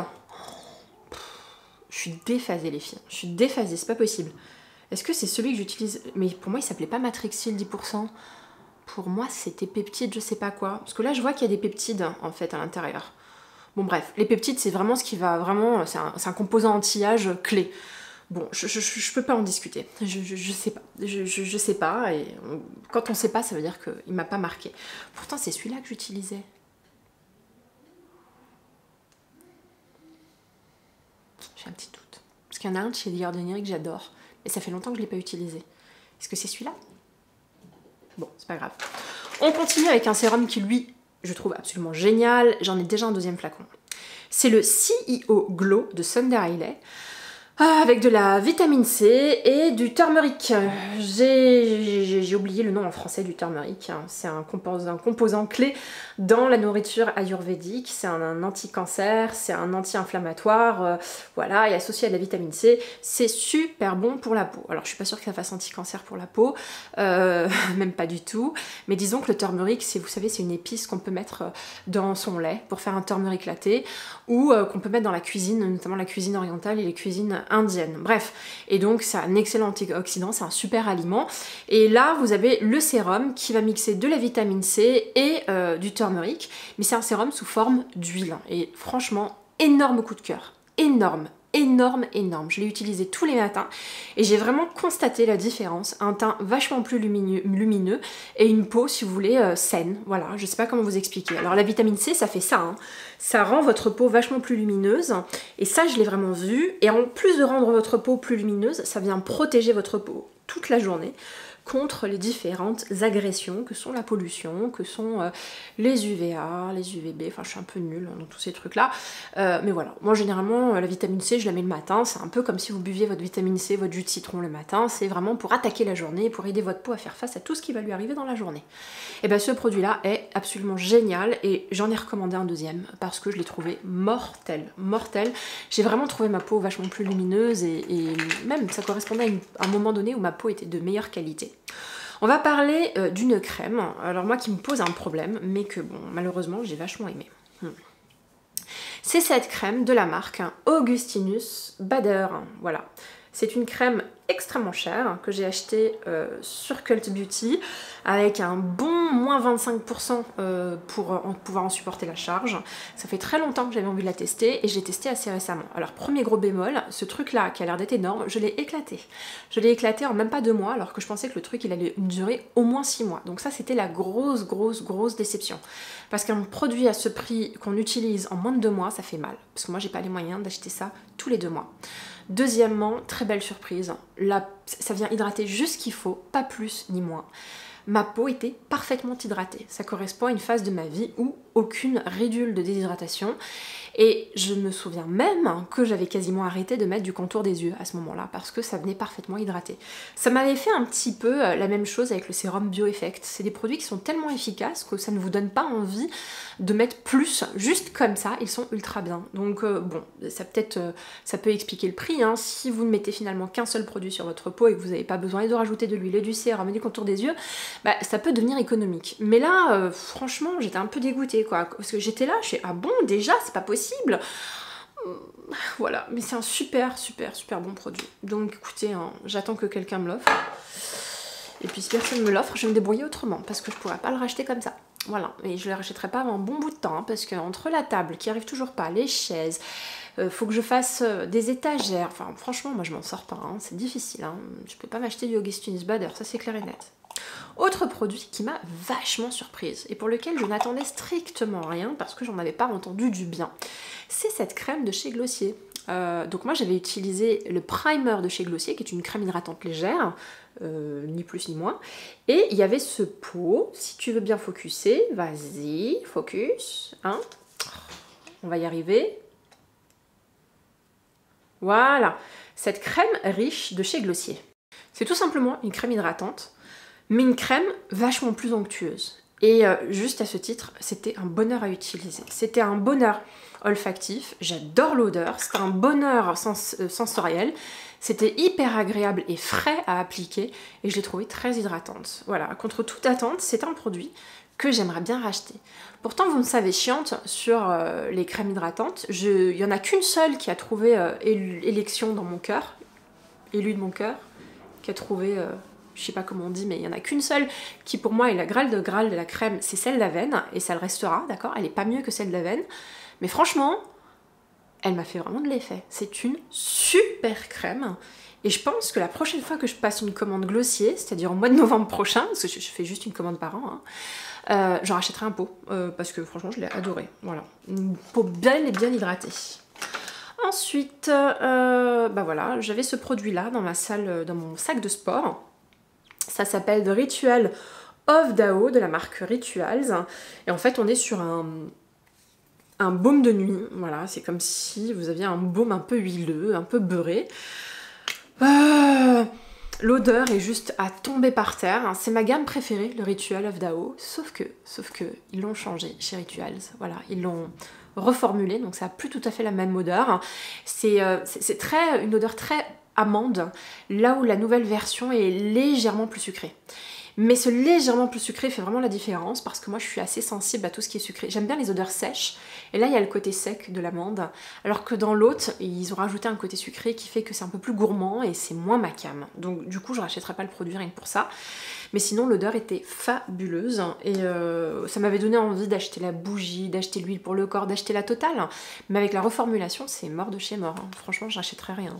Je suis déphasée les filles, je suis déphasée, c'est pas possible. Est-ce que c'est celui que j'utilise... Mais pour moi, il s'appelait pas Matrixyl dix pour cent. Pour moi, c'était peptides, je sais pas quoi. Parce que là, je vois qu'il y a des peptides, en fait, à l'intérieur. Bon, bref, les peptides, c'est vraiment ce qui va vraiment... C'est un, un composant anti-âge clé. Bon, je, je, je peux pas en discuter. Je, je, je sais pas. Je, je, je sais pas. Et on, quand on sait pas, ça veut dire qu'il m'a pas marqué. Pourtant, c'est celui-là que j'utilisais. J'ai un petit doute. Parce qu'il y en a un de chez The Ordinary que j'adore. Mais ça fait longtemps que je l'ai pas utilisé. Est-ce que c'est celui-là ? Bon, c'est pas grave. On continue avec un sérum qui, lui, je trouve absolument génial. J'en ai déjà un deuxième flacon. C'est le C E O Glow de Sunday Riley. Avec de la vitamine C et du turmeric. J'ai oublié le nom en français du turmeric. C'est un composant, un composant clé dans la nourriture ayurvédique. C'est un, un anti-cancer, c'est un anti-inflammatoire. Euh, voilà, et associé à de la vitamine C, c'est super bon pour la peau. Alors je suis pas sûre que ça fasse anti-cancer pour la peau, euh, même pas du tout. Mais disons que le turmeric, c'est, vous savez, c'est une épice qu'on peut mettre dans son lait pour faire un turmeric latte ou euh, qu'on peut mettre dans la cuisine, notamment la cuisine orientale et les cuisines indienne. Bref, et donc c'est un excellent antioxydant, c'est un super aliment. Et là, vous avez le sérum qui va mixer de la vitamine C et euh, du turmeric, mais c'est un sérum sous forme d'huile. Et franchement, énorme coup de cœur, énorme. énorme, énorme. Je l'ai utilisé tous les matins et j'ai vraiment constaté la différence. Un teint vachement plus lumineux, lumineux et une peau, si vous voulez, euh, saine. Voilà, je sais pas comment vous expliquer. Alors la vitamine C, ça fait ça. Hein. Ça rend votre peau vachement plus lumineuse et ça, je l'ai vraiment vu. Et en plus de rendre votre peau plus lumineuse, ça vient protéger votre peau toute la journée contre les différentes agressions que sont la pollution, que sont euh, les U V A, les U V B, enfin je suis un peu nulle dans tous ces trucs là, euh, mais voilà, moi généralement la vitamine C je la mets le matin, c'est un peu comme si vous buviez votre vitamine C, votre jus de citron le matin, c'est vraiment pour attaquer la journée, pour aider votre peau à faire face à tout ce qui va lui arriver dans la journée. Et bien ce produit là est absolument génial et j'en ai recommandé un deuxième parce que je l'ai trouvé mortel, mortel, j'ai vraiment trouvé ma peau vachement plus lumineuse et, et même ça correspondait à, une, à un moment donné où ma peau était de meilleure qualité. On va parler euh, d'une crème, alors moi qui me pose un problème, mais que bon, malheureusement j'ai vachement aimé. Hmm. C'est cette crème de la marque hein, Augustinus Bader, voilà. C'est une crème extrêmement chère que j'ai achetée euh, sur Cult Beauty avec un bon moins vingt-cinq pour cent euh, pour en, pouvoir en supporter la charge. Ça fait très longtemps que j'avais envie de la tester et je l'ai testée assez récemment. Alors premier gros bémol, ce truc là qui a l'air d'être énorme, je l'ai éclaté. Je l'ai éclaté en même pas deux mois alors que je pensais que le truc il allait durer au moins six mois. Donc ça c'était la grosse grosse grosse déception. Parce qu'un produit à ce prix qu'on utilise en moins de deux mois, ça fait mal. Parce que moi j'ai pas les moyens d'acheter ça tous les deux mois. Deuxièmement, très belle surprise, là, ça vient hydrater juste ce qu'il faut, pas plus ni moins. Ma peau était parfaitement hydratée. Ça correspond à une phase de ma vie où aucune ridule de déshydratation. Et je me souviens même que j'avais quasiment arrêté de mettre du contour des yeux à ce moment-là parce que ça venait parfaitement hydraté. Ça m'avait fait un petit peu la même chose avec le sérum BioEffect. C'est des produits qui sont tellement efficaces que ça ne vous donne pas envie de mettre plus, juste comme ça, ils sont ultra bien. Donc euh, bon, ça peut-être, euh, ça peut expliquer le prix. Hein. Si vous ne mettez finalement qu'un seul produit sur votre peau et que vous n'avez pas besoin de rajouter de l'huile, du sérum et du contour des yeux, bah, ça peut devenir économique. Mais là, euh, franchement, j'étais un peu dégoûtée, quoi. Parce que j'étais là, je suis ah bon, déjà, c'est pas possible. Voilà, mais c'est un super, super, super bon produit. Donc écoutez, hein, j'attends que quelqu'un me l'offre. Et puis si personne me l'offre, je vais me débrouiller autrement, parce que je pourrais pas le racheter comme ça. Voilà, et je ne les rachèterai pas avant un bon bout de temps, hein, parce qu'entre la table qui arrive toujours pas, les chaises, euh, faut que je fasse euh, des étagères, enfin franchement moi je m'en sors pas, hein, c'est difficile, hein. Je peux pas m'acheter du Augustinus Bader, ça c'est clair et net. Autre produit qui m'a vachement surprise et pour lequel je n'attendais strictement rien parce que j'en avais pas entendu du bien, c'est cette crème de chez Glossier. Euh, donc moi j'avais utilisé le primer de chez Glossier qui est une crème hydratante légère, euh, ni plus ni moins, et il y avait ce pot. Si tu veux bien focuser, vas-y, focus, hein, on va y arriver. Voilà, cette crème riche de chez Glossier. C'est tout simplement une crème hydratante, mais une crème vachement plus onctueuse. Et euh, juste à ce titre, c'était un bonheur à utiliser. C'était un bonheur olfactif, j'adore l'odeur, c'était un bonheur sens euh, sensoriel, c'était hyper agréable et frais à appliquer, et je l'ai trouvé très hydratante. Voilà, contre toute attente, c'est un produit que j'aimerais bien racheter. Pourtant, vous me savez chiante sur euh, les crèmes hydratantes, je... il n'y en a qu'une seule qui a trouvé euh, élection dans mon cœur, élue de mon cœur, qui a trouvé... Euh, je sais pas comment on dit, mais il y en a qu'une seule qui pour moi est la graal de graal de la crème, c'est celle d'Avène, et ça le restera, d'accord? Elle est pas mieux que celle d'Avène, mais franchement, elle m'a fait vraiment de l'effet. C'est une super crème, et je pense que la prochaine fois que je passe une commande Glossier, c'est-à-dire au mois de novembre prochain, parce que je, je fais juste une commande par an, hein, euh, j'en rachèterai un pot, euh, parce que franchement je l'ai adoré, voilà. Une peau belle et bien hydratée. Ensuite, euh, bah voilà, j'avais ce produit-là dans ma salle, dans mon sac de sport. Ça s'appelle The Ritual of Dao de la marque Rituals. Et en fait, on est sur un, un baume de nuit. Voilà, c'est comme si vous aviez un baume un peu huileux, un peu beurré. Euh, L'odeur est juste à tomber par terre. C'est ma gamme préférée, le Ritual of Dao. Sauf que, sauf que, ils l'ont changé chez Rituals. Voilà, ils l'ont reformulé, donc ça n'a plus tout à fait la même odeur. C'est euh, c'est très une odeur très amande, là où la nouvelle version est légèrement plus sucrée. Mais ce légèrement plus sucré fait vraiment la différence parce que moi je suis assez sensible à tout ce qui est sucré. J'aime bien les odeurs sèches et là il y a le côté sec de l'amande, alors que dans l'autre ils ont rajouté un côté sucré qui fait que c'est un peu plus gourmand et c'est moins ma came. Donc du coup je rachèterai pas le produit rien que pour ça. Mais sinon l'odeur était fabuleuse et euh, ça m'avait donné envie d'acheter la bougie, d'acheter l'huile pour le corps, d'acheter la totale. Mais avec la reformulation c'est mort de chez mort. Franchement je rachèterai rien.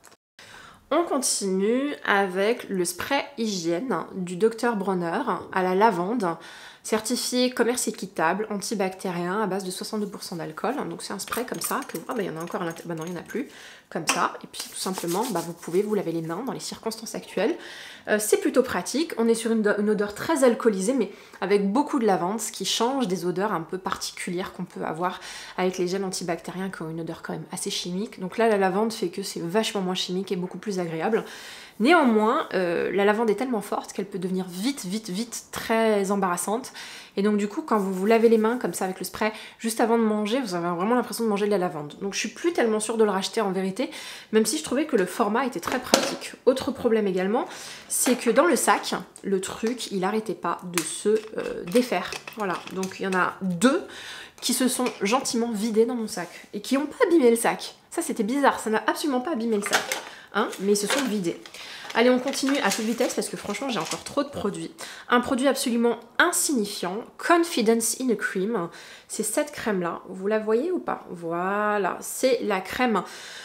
On continue avec le spray hygiène du docteur Bronner à la lavande, certifié commerce équitable, antibactérien à base de soixante-deux pour cent d'alcool. Donc c'est un spray comme ça, que ah bah, il y en a encore à l'intérieur, bah non il n'y en a plus, comme ça. Et puis tout simplement, bah, vous pouvez vous laver les mains dans les circonstances actuelles. Euh, c'est plutôt pratique, on est sur une, une odeur très alcoolisée, mais avec beaucoup de lavande, ce qui change des odeurs un peu particulières qu'on peut avoir avec les gels antibactériens qui ont une odeur quand même assez chimique. Donc là la lavande fait que c'est vachement moins chimique et beaucoup plus agréable. Néanmoins, euh, la lavande est tellement forte qu'elle peut devenir vite, vite, vite très embarrassante. Et donc du coup, quand vous vous lavez les mains comme ça avec le spray, juste avant de manger, vous avez vraiment l'impression de manger de la lavande. Donc je suis plus tellement sûre de le racheter en vérité, même si je trouvais que le format était très pratique. Autre problème également, c'est que dans le sac, le truc, il n'arrêtait pas de se euh, défaire. Voilà, donc il y en a deux qui se sont gentiment vidés dans mon sac et qui n'ont pas abîmé le sac. Ça c'était bizarre, ça n'a absolument pas abîmé le sac. Hein, mais ils se sont vidés. Allez, on continue à toute vitesse parce que franchement j'ai encore trop de produits. Un produit absolument insignifiant, Confidence in a Cream. C'est cette crème là, vous la voyez ou pas? Voilà, c'est la crème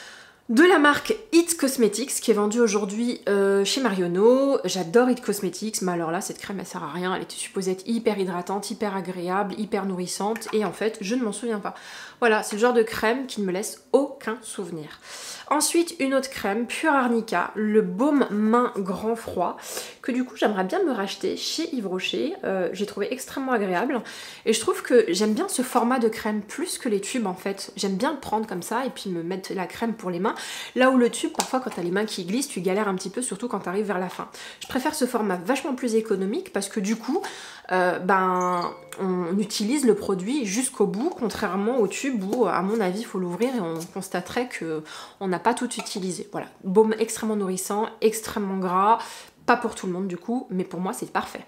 de la marque It Cosmetics qui est vendue aujourd'hui euh, chez Marionneau. J'adore It Cosmetics, mais alors là cette crème elle sert à rien, elle était supposée être hyper hydratante, hyper agréable, hyper nourrissante et en fait je ne m'en souviens pas. Voilà, c'est le genre de crème qui ne me laisse aucun souvenir. Ensuite, une autre crème, Pure Arnica, le baume main grand froid, que du coup j'aimerais bien me racheter chez Yves Rocher. Euh, j'ai trouvé extrêmement agréable et je trouve que j'aime bien ce format de crème plus que les tubes en fait. J'aime bien le prendre comme ça et puis me mettre la crème pour les mains. Là où le tube, parfois quand t'as les mains qui glissent, tu galères un petit peu, surtout quand t'arrives vers la fin. Je préfère ce format vachement plus économique parce que du coup, euh, ben, on utilise le produit jusqu'au bout, contrairement au tube où, à mon avis, il faut l'ouvrir et on constaterait qu'on n'a pas tout utilisé. Voilà, baume extrêmement nourrissant, extrêmement gras, pas pour tout le monde du coup, mais pour moi c'est parfait.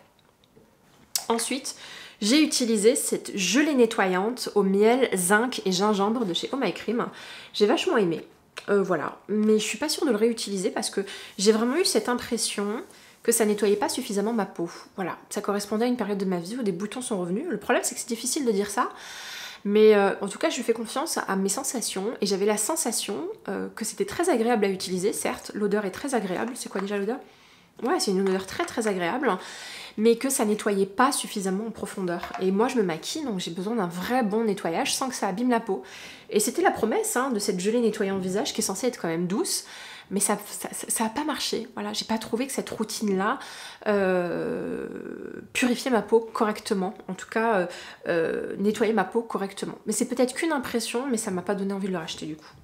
Ensuite, j'ai utilisé cette gelée nettoyante au miel, zinc et gingembre de chez Oh My Cream. J'ai vachement aimé. Euh, voilà, mais je suis pas sûre de le réutiliser parce que j'ai vraiment eu cette impression que ça nettoyait pas suffisamment ma peau. Voilà, ça correspondait à une période de ma vie où des boutons sont revenus. Le problème c'est que c'est difficile de dire ça, mais euh, en tout cas je fais confiance à mes sensations et j'avais la sensation euh, que c'était très agréable à utiliser, certes, l'odeur est très agréable. C'est quoi déjà l'odeur? Ouais, c'est une odeur très très agréable, mais que ça nettoyait pas suffisamment en profondeur. Et moi je me maquille, donc j'ai besoin d'un vrai bon nettoyage sans que ça abîme la peau. Et c'était la promesse hein, de cette gelée nettoyant visage qui est censée être quand même douce, mais ça ça, ça a pas marché. Voilà, j'ai pas trouvé que cette routine-là euh, purifiait ma peau correctement, en tout cas euh, euh, nettoyait ma peau correctement. Mais c'est peut-être qu'une impression, mais ça m'a pas donné envie de le racheter du coup.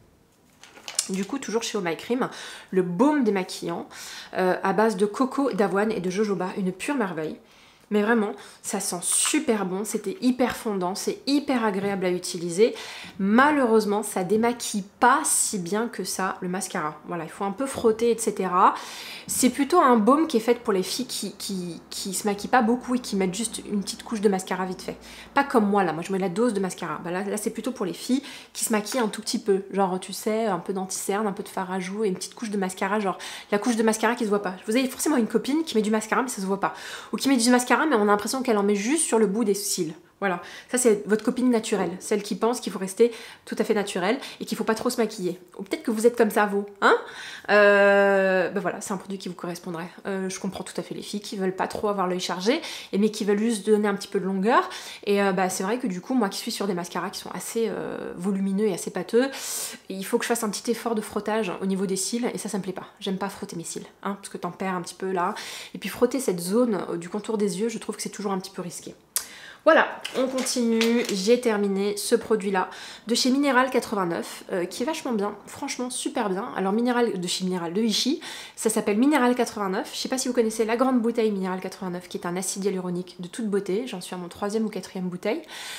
Du coup, toujours chez Oh My Cream, le baume démaquillant euh, à base de coco, d'avoine et de jojoba, une pure merveille. Mais vraiment, ça sent super bon, c'était hyper fondant, c'est hyper agréable à utiliser. Malheureusement, ça démaquille pas si bien que ça le mascara. Voilà, il faut un peu frotter, et cetera. C'est plutôt un baume qui est fait pour les filles qui, qui, qui se maquillent pas beaucoup et qui mettent juste une petite couche de mascara vite fait. Pas comme moi là, moi je mets la dose de mascara. Bah là, là c'est plutôt pour les filles qui se maquillent un tout petit peu. Genre tu sais, un peu d'anti-cerne, un peu de fard à joues et une petite couche de mascara, genre la couche de mascara qui se voit pas. Vous avez forcément une copine qui met du mascara mais ça se voit pas. Ou qui met du mascara mais on a l'impression qu'elle en met juste sur le bout des cils. Voilà, ça c'est votre copine naturelle, celle qui pense qu'il faut rester tout à fait naturel et qu'il faut pas trop se maquiller. Ou peut-être que vous êtes comme ça vous, hein euh, Ben voilà, c'est un produit qui vous correspondrait. Euh, je comprends tout à fait les filles qui veulent pas trop avoir l'œil chargé, et mais qui veulent juste donner un petit peu de longueur. Et euh, bah, c'est vrai que du coup, moi qui suis sur des mascaras qui sont assez euh, volumineux et assez pâteux, il faut que je fasse un petit effort de frottage au niveau des cils, et ça, ça me plaît pas. J'aime pas frotter mes cils, hein, parce que t'en perds un petit peu là. Et puis frotter cette zone du contour des yeux, je trouve que c'est toujours un petit peu risqué. Voilà, on continue, j'ai terminé ce produit-là de chez Minéral quatre-vingt-neuf, euh, qui est vachement bien, franchement super bien. Alors Minéral, de chez Minéral de Vichy, ça s'appelle Minéral quatre-vingt-neuf. Je sais pas si vous connaissez la grande bouteille Minéral quatre-vingt-neuf, qui est un acide hyaluronique de toute beauté. J'en suis à mon troisième ou quatrième bouteille.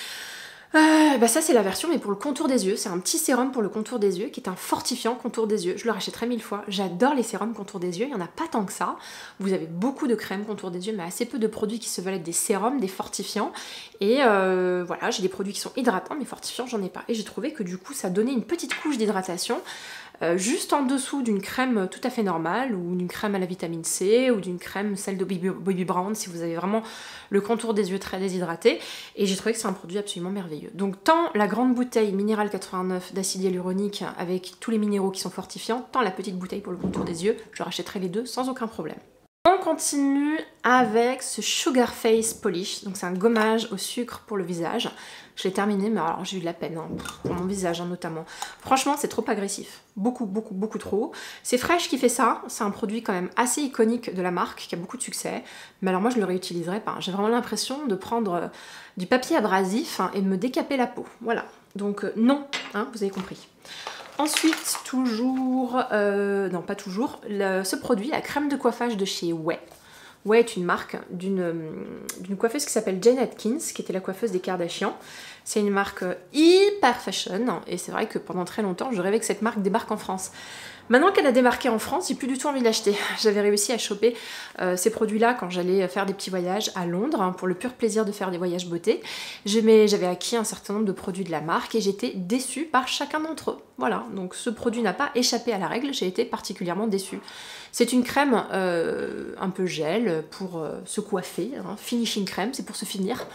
Euh, bah ça c'est la version mais pour le contour des yeux, c'est un petit sérum pour le contour des yeux qui est un fortifiant contour des yeux, je le rachèterai mille fois, j'adore les sérums contour des yeux, il n'y en a pas tant que ça, vous avez beaucoup de crèmes contour des yeux mais assez peu de produits qui se veulent être des sérums, des fortifiants, et euh, voilà, j'ai des produits qui sont hydratants mais fortifiants j'en ai pas, et j'ai trouvé que du coup ça donnait une petite couche d'hydratation, Euh, juste en dessous d'une crème tout à fait normale ou d'une crème à la vitamine C ou d'une crème celle de Baby, Baby Brown si vous avez vraiment le contour des yeux très déshydraté, et j'ai trouvé que c'est un produit absolument merveilleux. Donc tant la grande bouteille Minéral quatre-vingt-neuf d'acide hyaluronique avec tous les minéraux qui sont fortifiants, tant la petite bouteille pour le contour des yeux, je rachèterai les deux sans aucun problème. On continue avec ce Sugar Face Polish, donc c'est un gommage au sucre pour le visage. Je l'ai terminé, mais alors j'ai eu de la peine, hein, pour mon visage hein, notamment. Franchement, c'est trop agressif. Beaucoup, beaucoup, beaucoup trop. C'est Fresh qui fait ça. C'est un produit quand même assez iconique de la marque, qui a beaucoup de succès. Mais alors moi, je le réutiliserai pas. J'ai vraiment l'impression de prendre du papier abrasif hein, et de me décaper la peau. Voilà. Donc euh, non, hein, vous avez compris. Ensuite, toujours... Euh, non, pas toujours. Le, ce produit, la crème de coiffage de chez Ouai. Ouai est une marque d'une d'une coiffeuse qui s'appelle Jane Atkins, qui était la coiffeuse des Kardashian. C'est une marque hyper fashion, et c'est vrai que pendant très longtemps, je rêvais que cette marque débarque en France. Maintenant qu'elle a débarqué en France, j'ai plus du tout envie de l'acheter. J'avais réussi à choper euh, ces produits-là quand j'allais faire des petits voyages à Londres, hein, pour le pur plaisir de faire des voyages beauté. J'avais acquis un certain nombre de produits de la marque et j'étais déçue par chacun d'entre eux. Voilà, donc ce produit n'a pas échappé à la règle, j'ai été particulièrement déçue. C'est une crème euh, un peu gel pour euh, se coiffer, hein, finishing crème, c'est pour se finir.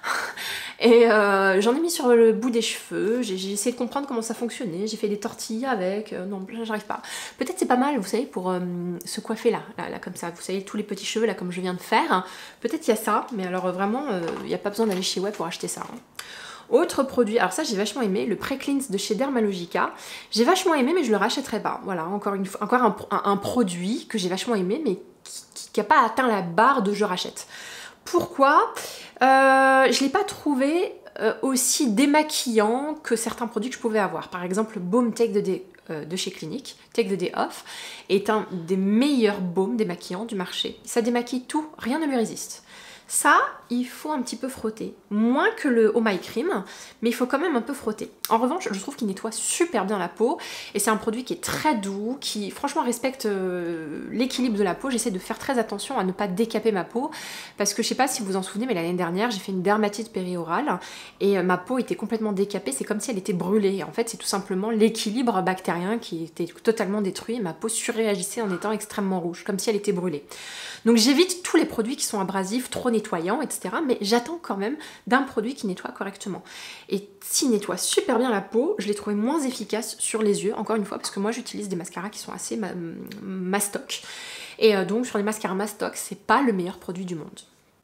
Et euh, j'en ai mis sur le bout des cheveux, j'ai essayé de comprendre comment ça fonctionnait, j'ai fait des tortilles avec, euh, non, j'arrive pas. Peut-être c'est pas mal, vous savez, pour euh, se coiffer là, là, là, comme ça, vous savez, tous les petits cheveux là, comme je viens de faire. Peut-être il y a ça, mais alors euh, vraiment, il euh, n'y a pas besoin d'aller chez Ouai pour acheter ça. Hein. Autre produit, alors ça j'ai vachement aimé, le Pré-Cleanse de chez Dermalogica. J'ai vachement aimé mais je le rachèterai pas. Voilà, encore, une fois, encore un, un, un produit que j'ai vachement aimé mais qui n'a pas atteint la barre de je rachète. Pourquoi euh, Je ne l'ai pas trouvé euh, aussi démaquillant que certains produits que je pouvais avoir. Par exemple, le Baume Take the Day euh, de chez Clinique, Take the Day Off, est un des meilleurs baumes démaquillants du marché. Ça démaquille tout, rien ne lui résiste. Ça, il faut un petit peu frotter. Moins que le Oh My Cream, mais il faut quand même un peu frotter. En revanche, je trouve qu'il nettoie super bien la peau. Et c'est un produit qui est très doux, qui franchement respecte euh, l'équilibre de la peau. J'essaie de faire très attention à ne pas décaper ma peau. Parce que je sais pas si vous vous en souvenez, mais l'année dernière, j'ai fait une dermatite périorale. Et euh, ma peau était complètement décapée. C'est comme si elle était brûlée. En fait, c'est tout simplement l'équilibre bactérien qui était totalement détruit. Et ma peau surréagissait en étant extrêmement rouge, comme si elle était brûlée. Donc j'évite tous les produits qui sont abrasifs, trop nettoyants, et cetera. Mais j'attends quand même d'un produit qui nettoie correctement. Et s'il nettoie super bien la peau, je l'ai trouvé moins efficace sur les yeux, encore une fois, parce que moi j'utilise des mascaras qui sont assez ma mastoc. Et euh, donc sur les mascaras mastoc, c'est pas le meilleur produit du monde.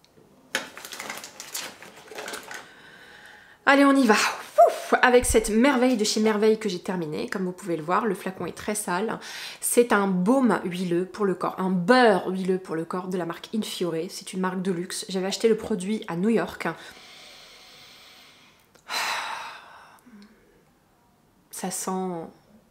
Allez, on y va. Ouf, avec cette merveille de chez Merveille que j'ai terminée, comme vous pouvez le voir, le flacon est très sale. C'est un baume huileux pour le corps, un beurre huileux pour le corps de la marque Infiore. C'est une marque de luxe. J'avais acheté le produit à New York. Ça sent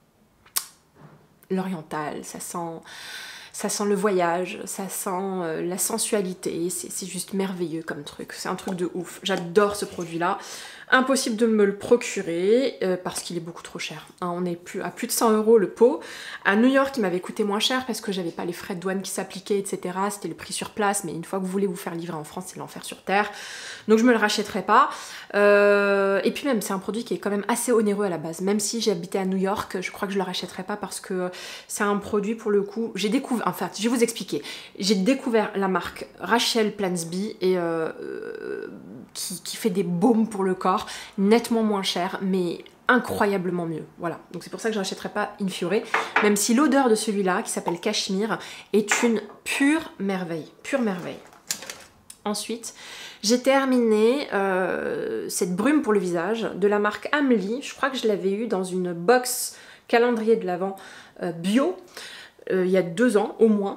l'oriental, ça sent... Ça sent le voyage, ça sent euh, la sensualité, c'est juste merveilleux comme truc, c'est un truc de ouf. J'adore ce produit-là. Impossible de me le procurer euh, parce qu'il est beaucoup trop cher. Hein, on est plus, à plus de cent euros le pot. À New York, il m'avait coûté moins cher parce que j'avais pas les frais de douane qui s'appliquaient, et cetera. C'était le prix sur place, mais une fois que vous voulez vous faire livrer en France, c'est l'enfer sur terre. Donc je me le rachèterai pas. Euh, et puis même, c'est un produit qui est quand même assez onéreux à la base. Même si j'habitais à New York, je crois que je le rachèterai pas parce que c'est un produit pour le coup. J'ai découvert, enfin, je vais vous expliquer. J'ai découvert la marque Rachel Plansby et euh, euh, qui, qui fait des baumes pour le corps, nettement moins cher, mais incroyablement mieux. Voilà, donc c'est pour ça que je n'achèterai pas Infiore, même si l'odeur de celui-là, qui s'appelle Cachemire, est une pure merveille, pure merveille. Ensuite, j'ai terminé euh, cette brume pour le visage de la marque Amelie. Je crois que je l'avais eu dans une box calendrier de l'Avent euh, bio, euh, il y a deux ans au moins.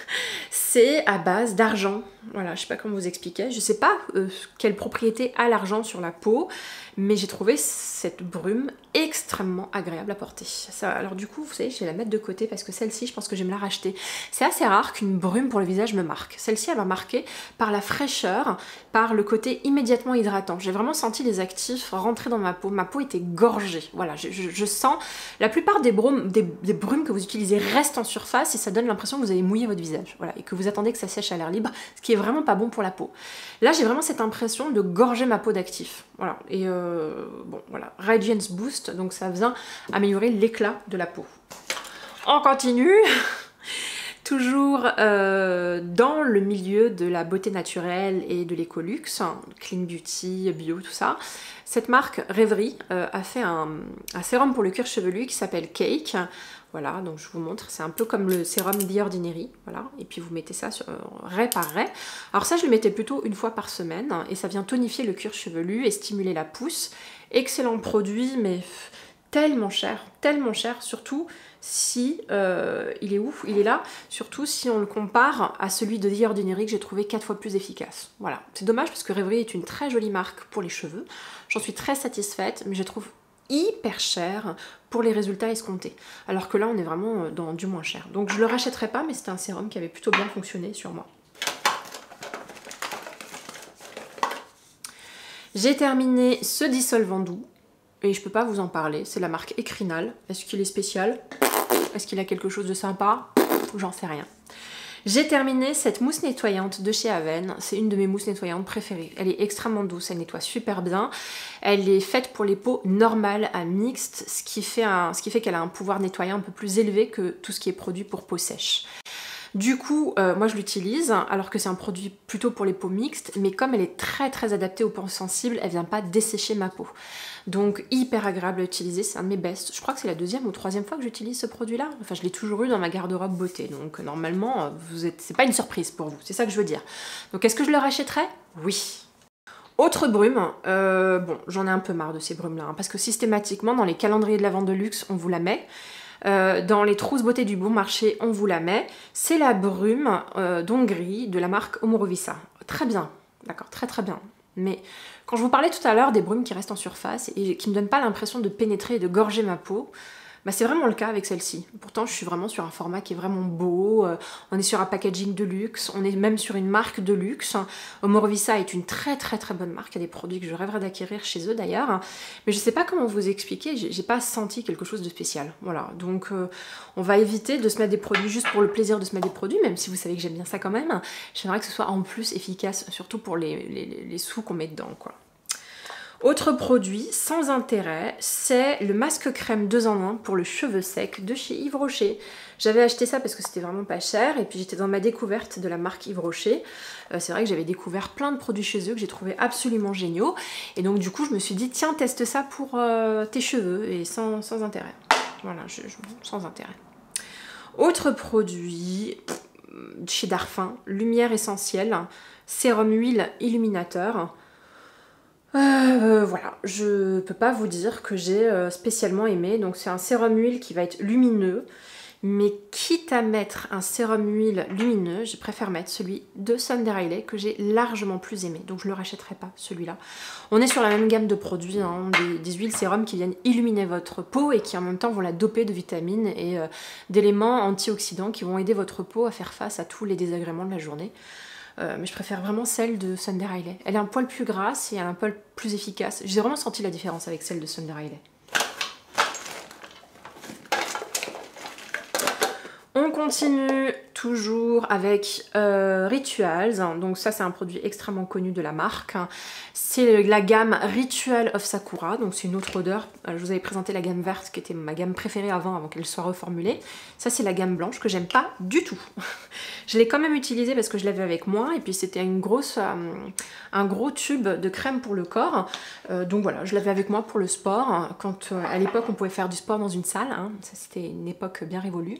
C'est à base d'argent. Voilà, je sais pas comment vous expliquer. Je sais pas euh, quelle propriété a l'argent sur la peau, mais j'ai trouvé cette brume extrêmement agréable à porter. Ça, alors du coup, vous savez, je vais la mettre de côté parce que celle-ci, je pense que je vais me la racheter. C'est assez rare qu'une brume pour le visage me marque. Celle-ci, elle m'a marqué par la fraîcheur, par le côté immédiatement hydratant. J'ai vraiment senti les actifs rentrer dans ma peau. Ma peau était gorgée. Voilà, je, je, je sens... La plupart des brumes, des, des brumes que vous utilisez restent en surface et ça donne l'impression que vous avez mouillé votre visage. Voilà, et que vous attendez que ça sèche à l'air libre, ce qui est vraiment pas bon pour la peau. Là, j'ai vraiment cette impression de gorger ma peau d'actifs. Voilà, et euh, bon, voilà, Radiance Boost, donc ça vient améliorer l'éclat de la peau. On continue. Toujours euh, dans le milieu de la beauté naturelle et de l'écolux, clean beauty, bio, tout ça. Cette marque Rêverie euh, a fait un, un sérum pour le cuir chevelu qui s'appelle Cake. Voilà, donc je vous montre, c'est un peu comme le sérum The Ordinary, voilà, et puis vous mettez ça sur, euh, ray par ray. Alors ça, je le mettais plutôt une fois par semaine, et ça vient tonifier le cuir chevelu et stimuler la pousse. Excellent produit, mais tellement cher, tellement cher, surtout si, euh, il est ouf, il est là, surtout si on le compare à celui de The Ordinary que j'ai trouvé quatre fois plus efficace. Voilà, c'est dommage parce que Rêverie est une très jolie marque pour les cheveux, j'en suis très satisfaite, mais je trouve hyper cher pour les résultats escomptés. Alors que là, on est vraiment dans du moins cher. Donc je le rachèterai pas, mais c'était un sérum qui avait plutôt bien fonctionné sur moi. J'ai terminé ce dissolvant doux. Et je peux pas vous en parler. C'est la marque Ecrinal. Est-ce qu'il est spécial? Est-ce qu'il a quelque chose de sympa? J'en sais rien. J'ai terminé cette mousse nettoyante de chez Aven. C'est une de mes mousses nettoyantes préférées. Elle est extrêmement douce, elle nettoie super bien. Elle est faite pour les peaux normales à mixtes, ce qui fait, un, ce qui fait qu'elle a un pouvoir nettoyant un peu plus élevé que tout ce qui est produit pour peau sèche. Du coup, euh, moi je l'utilise, alors que c'est un produit plutôt pour les peaux mixtes, mais comme elle est très très adaptée aux peaux sensibles, elle vient pas dessécher ma peau. Donc hyper agréable à utiliser, c'est un de mes bests. Je crois que c'est la deuxième ou troisième fois que j'utilise ce produit-là. Enfin, je l'ai toujours eu dans ma garde-robe beauté, donc normalement, vous êtes... c'est pas une surprise pour vous, c'est ça que je veux dire. Donc est-ce que je le rachèterais? Oui. Autre brume, euh, bon, j'en ai un peu marre de ces brumes-là, hein, parce que systématiquement, dans les calendriers de la vente de luxe, on vous la met. Euh, dans les trousses beauté du bon marché, on vous la met. C'est la brume euh, d'Hongrie de la marque Omorovisa. Très bien, d'accord, très très bien. Mais quand je vous parlais tout à l'heure des brumes qui restent en surface et qui ne me donnent pas l'impression de pénétrer et de gorger ma peau, Bah, c'est vraiment le cas avec celle-ci. Pourtant, je suis vraiment sur un format qui est vraiment beau. Euh, on est sur un packaging de luxe. On est même sur une marque de luxe. Omorovisa est une très très très bonne marque. Il y a des produits que je rêverais d'acquérir chez eux d'ailleurs. Mais je sais pas comment vous expliquer. J'ai pas senti quelque chose de spécial. Voilà. Donc, euh, on va éviter de se mettre des produits juste pour le plaisir de se mettre des produits, même si vous savez que j'aime bien ça quand même. J'aimerais que ce soit en plus efficace, surtout pour les, les, les sous qu'on met dedans, quoi. Autre produit sans intérêt, c'est le masque crème deux en un pour le cheveu sec de chez Yves Rocher. J'avais acheté ça parce que c'était vraiment pas cher et puis j'étais dans ma découverte de la marque Yves Rocher. Euh, c'est vrai que j'avais découvert plein de produits chez eux que j'ai trouvé absolument géniaux et donc du coup je me suis dit tiens teste ça pour euh, tes cheveux et sans, sans intérêt. Voilà, je, je, sans intérêt. Autre produit chez Darphin, lumière essentielle, sérum huile illuminateur. Euh, voilà, je peux pas vous dire que j'ai euh, spécialement aimé. Donc c'est un sérum huile qui va être lumineux, mais quitte à mettre un sérum huile lumineux, je préfère mettre celui de Sunday Riley que j'ai largement plus aimé. Donc je le rachèterai pas celui-là. On est sur la même gamme de produits, hein, des, des huiles sérum qui viennent illuminer votre peau et qui en même temps vont la doper de vitamines et euh, d'éléments antioxydants qui vont aider votre peau à faire face à tous les désagréments de la journée. Euh, mais je préfère vraiment celle de Sunday Riley. Elle est un poil plus grasse et elle a un poil plus efficace. J'ai vraiment senti la différence avec celle de Sunday Riley. On continue toujours avec euh, Rituals. Donc ça c'est un produit extrêmement connu de la marque. C'est la gamme Ritual of Sakura. Donc c'est une autre odeur. Je vous avais présenté la gamme verte qui était ma gamme préférée avant, avant qu'elle soit reformulée. Ça c'est la gamme blanche que j'aime pas du tout. Je l'ai quand même utilisée parce que je l'avais avec moi. Et puis c'était une grosse, euh, un gros tube de crème pour le corps. Euh, donc voilà, je l'avais avec moi pour le sport. Quand euh, à l'époque on pouvait faire du sport dans une salle. Hein. Ça c'était une époque bien révolue.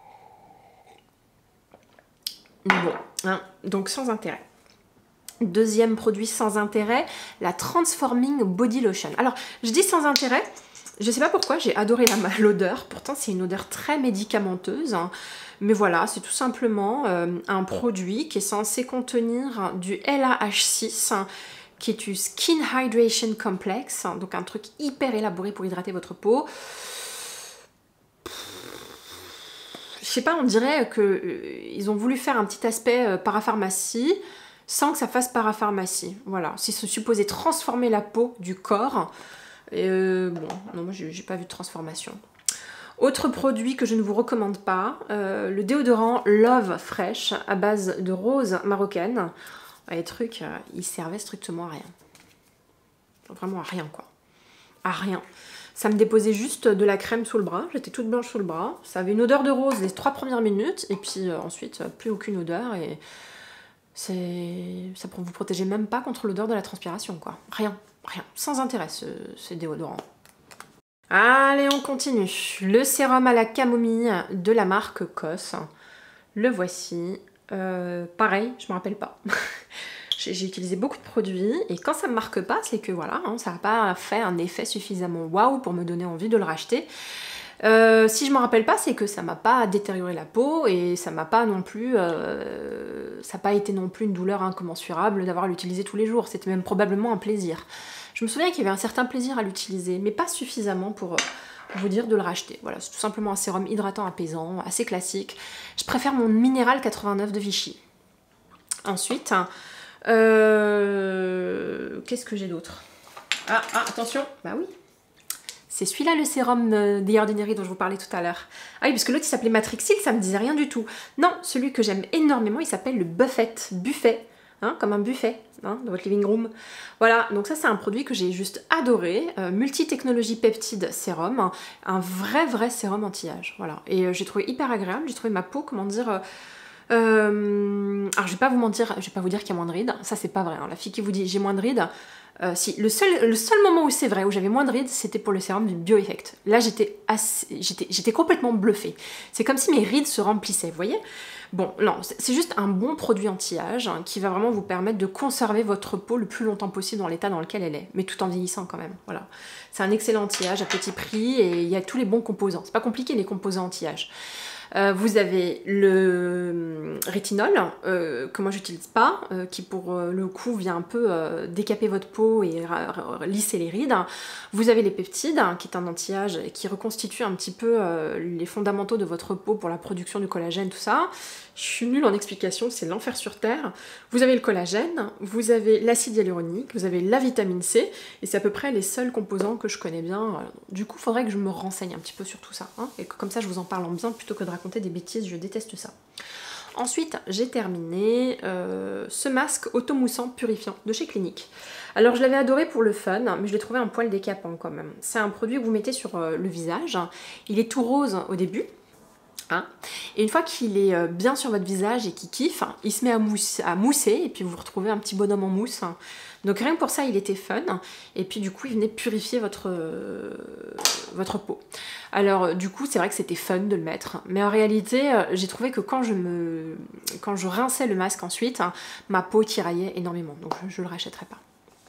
Bon, hein, donc sans intérêt. Deuxième produit sans intérêt, la Transforming Body Lotion. Alors, je dis sans intérêt, je sais pas pourquoi, j'ai adoré l'odeur. Pourtant, c'est une odeur très médicamenteuse. Hein, mais voilà, c'est tout simplement euh, un produit qui est censé contenir du L A H six, hein, qui est du Skin Hydration Complex. Hein, donc un truc hyper élaboré pour hydrater votre peau. Je sais pas, on dirait qu'ils euh, ont voulu faire un petit aspect euh, parapharmacie sans que ça fasse parapharmacie. Voilà, c'est supposé transformer la peau du corps. Et euh, bon, non, moi j'ai pas vu de transformation. Autre produit que je ne vous recommande pas, euh, le déodorant Love Fresh à base de rose marocaine. Les trucs, euh, ils servaient strictement à rien. Vraiment à rien, quoi. À rien. Ça me déposait juste de la crème sous le bras, j'étais toute blanche sous le bras. Ça avait une odeur de rose les trois premières minutes, et puis euh, ensuite, euh, plus aucune odeur. Et c'est ça pour vous protéger même pas contre l'odeur de la transpiration, quoi. Rien, rien. Sans intérêt, ce, ce déodorant. Allez, on continue. Le sérum à la camomille de la marque Cos. Le voici. Euh, pareil, je me rappelle pas. J'ai utilisé beaucoup de produits et quand ça me marque pas, c'est que voilà, hein, ça n'a pas fait un effet suffisamment waouh pour me donner envie de le racheter. Euh, si je me rappelle pas, c'est que ça m'a pas détérioré la peau et ça m'a pas non plus, euh, ça n'a pas été non plus une douleur incommensurable d'avoir à l'utiliser tous les jours. C'était même probablement un plaisir. Je me souviens qu'il y avait un certain plaisir à l'utiliser, mais pas suffisamment pour vous dire de le racheter. Voilà, c'est tout simplement un sérum hydratant apaisant, assez classique. Je préfère mon Minéral quatre-vingt-neuf de Vichy. Ensuite, Euh... qu'est-ce que j'ai d'autre? ah, ah, attention. Bah oui. C'est celui-là le sérum The Ordinary dont je vous parlais tout à l'heure. Ah oui, parce que l'autre il s'appelait Matrixil, ça me disait rien du tout. Non, celui que j'aime énormément, il s'appelle le Buffet. Buffet. Hein, comme un buffet hein, dans votre living room. Voilà, donc ça c'est un produit que j'ai juste adoré. Euh, multi-technologie peptide sérum. Un vrai, vrai sérum anti-âge. Voilà. Et euh, j'ai trouvé hyper agréable. J'ai trouvé ma peau, comment dire... Euh, Euh, alors je vais pas vous mentir, je vais pas vous dire qu'il y a moins de rides, ça c'est pas vrai, hein. La fille qui vous dit j'ai moins de rides, euh, si, le seul, le seul moment où c'est vrai, où j'avais moins de rides, c'était pour le sérum du Bioeffect. Là j'étais j'étais complètement bluffée, c'est comme si mes rides se remplissaient, vous voyez. Bon, non, c'est juste un bon produit anti-âge hein, qui va vraiment vous permettre de conserver votre peau le plus longtemps possible dans l'état dans lequel elle est, mais tout en vieillissant quand même, voilà. C'est un excellent anti-âge à petit prix et il y a tous les bons composants, c'est pas compliqué les composants anti-âge. Euh, vous avez le rétinol, euh, que moi j'utilise pas, euh, qui pour euh, le coup vient un peu euh, décaper votre peau et lisser les rides. Vous avez les peptides, qui est un anti-âge et qui reconstitue un petit peu euh, les fondamentaux de votre peau pour la production du collagène, tout ça. Je suis nulle en explication, c'est l'enfer sur terre. Vous avez le collagène, vous avez l'acide hyaluronique, vous avez la vitamine C, et c'est à peu près les seuls composants que je connais bien. Du coup, il faudrait que je me renseigne un petit peu sur tout ça, hein, et que comme ça je vous en parle en bien plutôt que de raconter des bêtises, je déteste ça. Ensuite, j'ai terminé euh, ce masque automoussant purifiant de chez Clinique. Alors je l'avais adoré pour le fun, mais je l'ai trouvé un poil décapant quand même. C'est un produit que vous mettez sur euh, le visage, il est tout rose au début. Hein, et une fois qu'il est euh, bien sur votre visage et qu'il kiffe, hein, il se met à, mousse, à mousser et puis vous vous retrouvez un petit bonhomme en mousse. Hein. Donc rien que pour ça, il était fun. Et puis du coup, il venait purifier votre, euh, votre peau. Alors du coup, c'est vrai que c'était fun de le mettre. Mais en réalité, euh, j'ai trouvé que quand je, me, quand je rinçais le masque ensuite, hein, ma peau tiraillait énormément. Donc je ne le rachèterai pas.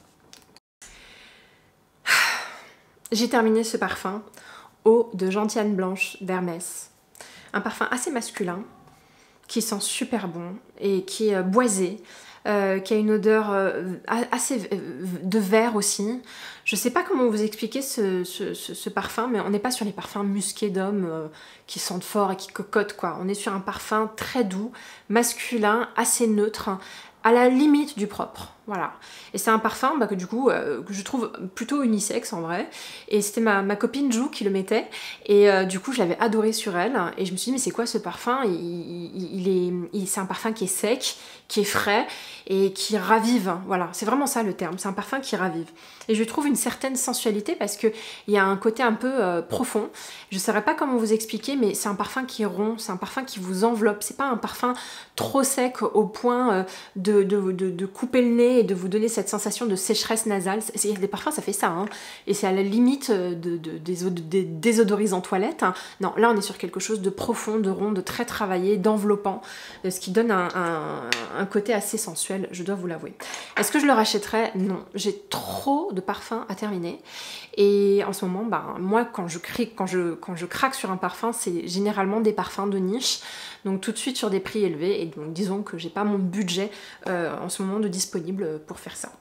J'ai terminé ce parfum Eau de Gentiane Blanche d'Hermès. Un parfum assez masculin, qui sent super bon et qui est boisé, euh, qui a une odeur euh, assez de verre aussi. Je sais pas comment vous expliquer ce, ce, ce, ce parfum, mais on n'est pas sur les parfums musqués d'hommes euh, qui sentent fort et qui cocotent, quoi. On est sur un parfum très doux, masculin, assez neutre, à la limite du propre, voilà. Et c'est un parfum bah, que du coup, euh, que je trouve plutôt unisexe en vrai, et c'était ma, ma copine Jou qui le mettait, et euh, du coup je l'avais adoré sur elle, et je me suis dit mais c'est quoi ce parfum? il, il, il est, il, c'est un parfum qui est sec, qui est frais, et qui ravive, voilà, c'est vraiment ça le terme, c'est un parfum qui ravive. Et je trouve une certaine sensualité parce qu'il y a un côté un peu euh, profond, je ne saurais pas comment vous expliquer, mais c'est un parfum qui est rond, c'est un parfum qui vous enveloppe, c'est pas un parfum trop sec au point euh, de De, de, de couper le nez et de vous donner cette sensation de sécheresse nasale. C'est, des parfums, ça fait ça, hein. Et c'est à la limite de, de, des, des désodorisants toilettes. Hein. Non, là on est sur quelque chose de profond, de rond, de très travaillé, d'enveloppant, ce qui donne un, un, un côté assez sensuel, je dois vous l'avouer. Est-ce que je le rachèterais? Non, j'ai trop de parfums à terminer. Et en ce moment, bah, moi quand je, crie, quand, je, quand je craque sur un parfum, c'est généralement des parfums de niche, donc tout de suite sur des prix élevés, et donc disons que j'ai pas mon budget euh, en ce moment de disponible pour faire ça.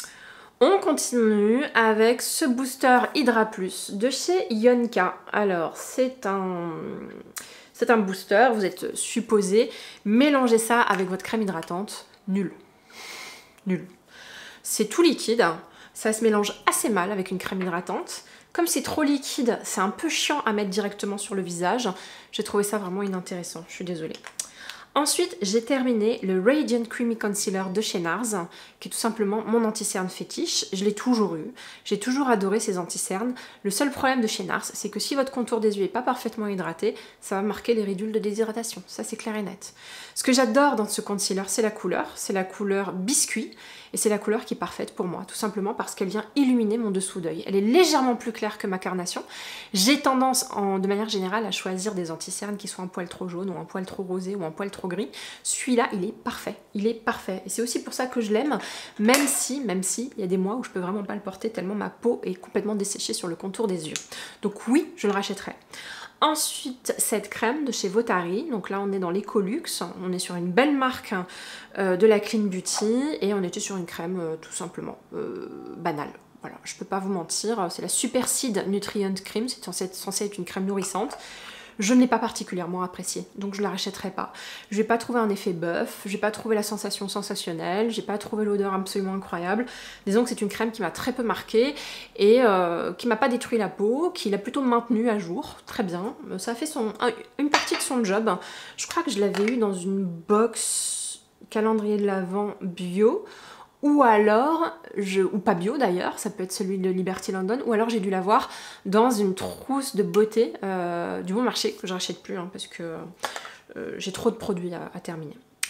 On continue avec ce booster Hydra Plus de chez Yonka. Alors c'est un, c'est un booster, vous êtes supposé mélanger ça avec votre crème hydratante. Nul. Nul. C'est tout liquide, ça se mélange assez mal avec une crème hydratante. Comme c'est trop liquide, c'est un peu chiant à mettre directement sur le visage. J'ai trouvé ça vraiment inintéressant, je suis désolée. Ensuite, j'ai terminé le Radiant Creamy Concealer de chez Nars, qui est tout simplement mon anti-cerne fétiche. Je l'ai toujours eu, j'ai toujours adoré ces anti-cernes. Le seul problème de chez Nars, c'est que si votre contour des yeux n'est pas parfaitement hydraté, ça va marquer les ridules de déshydratation. Ça, c'est clair et net. Ce que j'adore dans ce concealer, c'est la couleur. C'est la couleur biscuit. Et c'est la couleur qui est parfaite pour moi, tout simplement parce qu'elle vient illuminer mon dessous d'œil. Elle est légèrement plus claire que ma carnation. J'ai tendance, en, de manière générale, à choisir des anti-cernes qui sont un poil trop jaune, ou un poil trop rosé, ou un poil trop gris. Celui-là, il est parfait. Il est parfait. Et c'est aussi pour ça que je l'aime, même si, même si, il y a des mois où je peux vraiment pas le porter tellement ma peau est complètement desséchée sur le contour des yeux. Donc oui, je le rachèterai. Ensuite, cette crème de chez Votari, donc là on est dans l'Ecolux, on est sur une belle marque euh, de la Clean Beauty et on était sur une crème euh, tout simplement euh, banale. Voilà, je peux pas vous mentir, c'est la Super Seed Nutrient Cream, c'est censé, censé être une crème nourrissante. Je ne l'ai pas particulièrement appréciée, donc je la rachèterai pas. Je n'ai pas trouvé un effet bœuf, j'ai pas trouvé la sensation sensationnelle, j'ai pas trouvé l'odeur absolument incroyable. Disons que c'est une crème qui m'a très peu marquée et euh, qui m'a pas détruit la peau, qui l'a plutôt maintenue à jour, très bien. Ça a fait son, une partie de son job. Je crois que je l'avais eu dans une box calendrier de l'Avent bio. Ou alors, je, ou pas bio d'ailleurs, ça peut être celui de Liberty London, ou alors j'ai dû l'avoir dans une trousse de beauté euh, du bon marché, que je rachète plus, hein, parce que euh, j'ai trop de produits à, à terminer.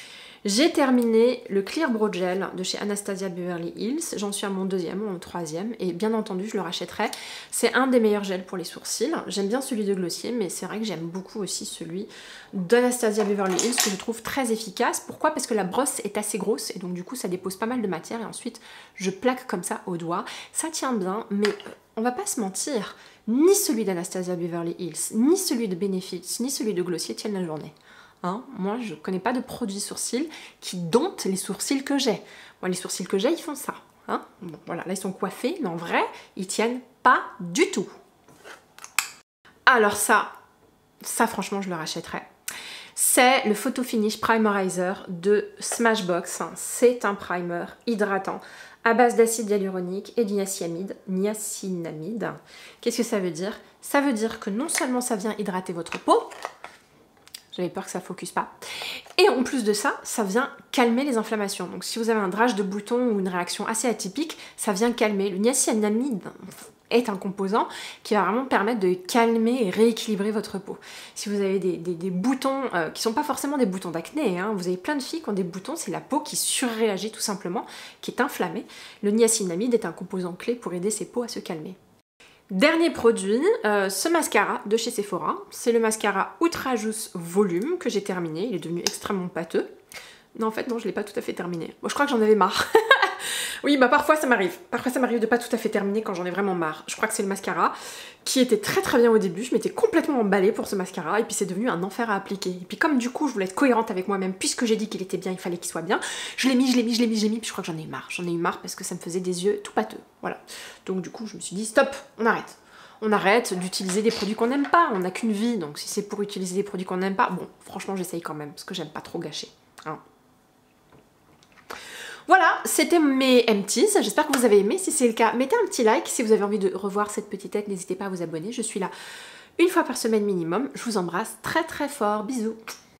J'ai terminé le Clear Brow Gel de chez Anastasia Beverly Hills. J'en suis à mon deuxième ou mon troisième et bien entendu je le rachèterai. C'est un des meilleurs gels pour les sourcils. J'aime bien celui de Glossier mais c'est vrai que j'aime beaucoup aussi celui d'Anastasia Beverly Hills que je trouve très efficace. Pourquoi? Parce que la brosse est assez grosse et donc du coup ça dépose pas mal de matière et ensuite je plaque comme ça au doigt. Ça tient bien mais euh, on va pas se mentir, ni celui d'Anastasia Beverly Hills, ni celui de Benefit, ni celui de Glossier tiennent la journée. Hein, moi, je connais pas de produits sourcils qui domptent les sourcils que j'ai. Moi, les sourcils que j'ai, ils font ça. Hein. Bon, voilà, là, ils sont coiffés, mais en vrai, ils tiennent pas du tout. Alors ça, ça, franchement, je le rachèterai. C'est le Photo Finish Primerizer de Smashbox. C'est un primer hydratant à base d'acide hyaluronique et d'niacinamide. Niacinamide. Qu'est-ce que ça veut dire? Ça veut dire que non seulement ça vient hydrater votre peau, j'avais peur que ça ne focus pas. Et en plus de ça, ça vient calmer les inflammations. Donc si vous avez un drage de bouton ou une réaction assez atypique, ça vient calmer. Le niacinamide est un composant qui va vraiment permettre de calmer et rééquilibrer votre peau. Si vous avez des, des, des boutons euh, qui ne sont pas forcément des boutons d'acné, hein, vous avez plein de filles qui ont des boutons, c'est la peau qui surréagit tout simplement, qui est inflammée. Le niacinamide est un composant clé pour aider ces peaux à se calmer. Dernier produit, euh, ce mascara de chez Sephora, c'est le mascara Ultra Juice Volume que j'ai terminé, il est devenu extrêmement pâteux. Non en fait non, je ne l'ai pas tout à fait terminé. Bon, je crois que j'en avais marre. Oui, bah parfois ça m'arrive, parfois ça m'arrive de pas tout à fait terminer quand j'en ai vraiment marre. Je crois que c'est le mascara qui était très très bien au début, je m'étais complètement emballée pour ce mascara et puis c'est devenu un enfer à appliquer. Et puis comme du coup je voulais être cohérente avec moi-même, puisque j'ai dit qu'il était bien, il fallait qu'il soit bien, je l'ai mis, je l'ai mis, je l'ai mis, je l'ai mis, puis je crois que j'en ai eu marre. J'en ai eu marre parce que ça me faisait des yeux tout pâteux, voilà. Donc du coup je me suis dit stop, on arrête. On arrête d'utiliser des produits qu'on n'aime pas, on n'a qu'une vie, donc si c'est pour utiliser des produits qu'on n'aime pas, bon, franchement j'essaye quand même, parce que j'aime pas trop gâcher. Hein. Voilà, c'était mes empties, j'espère que vous avez aimé. Si c'est le cas, mettez un petit like. Si vous avez envie de revoir cette petite tête, n'hésitez pas à vous abonner. Je suis là une fois par semaine minimum. Je vous embrasse très très fort. Bisous.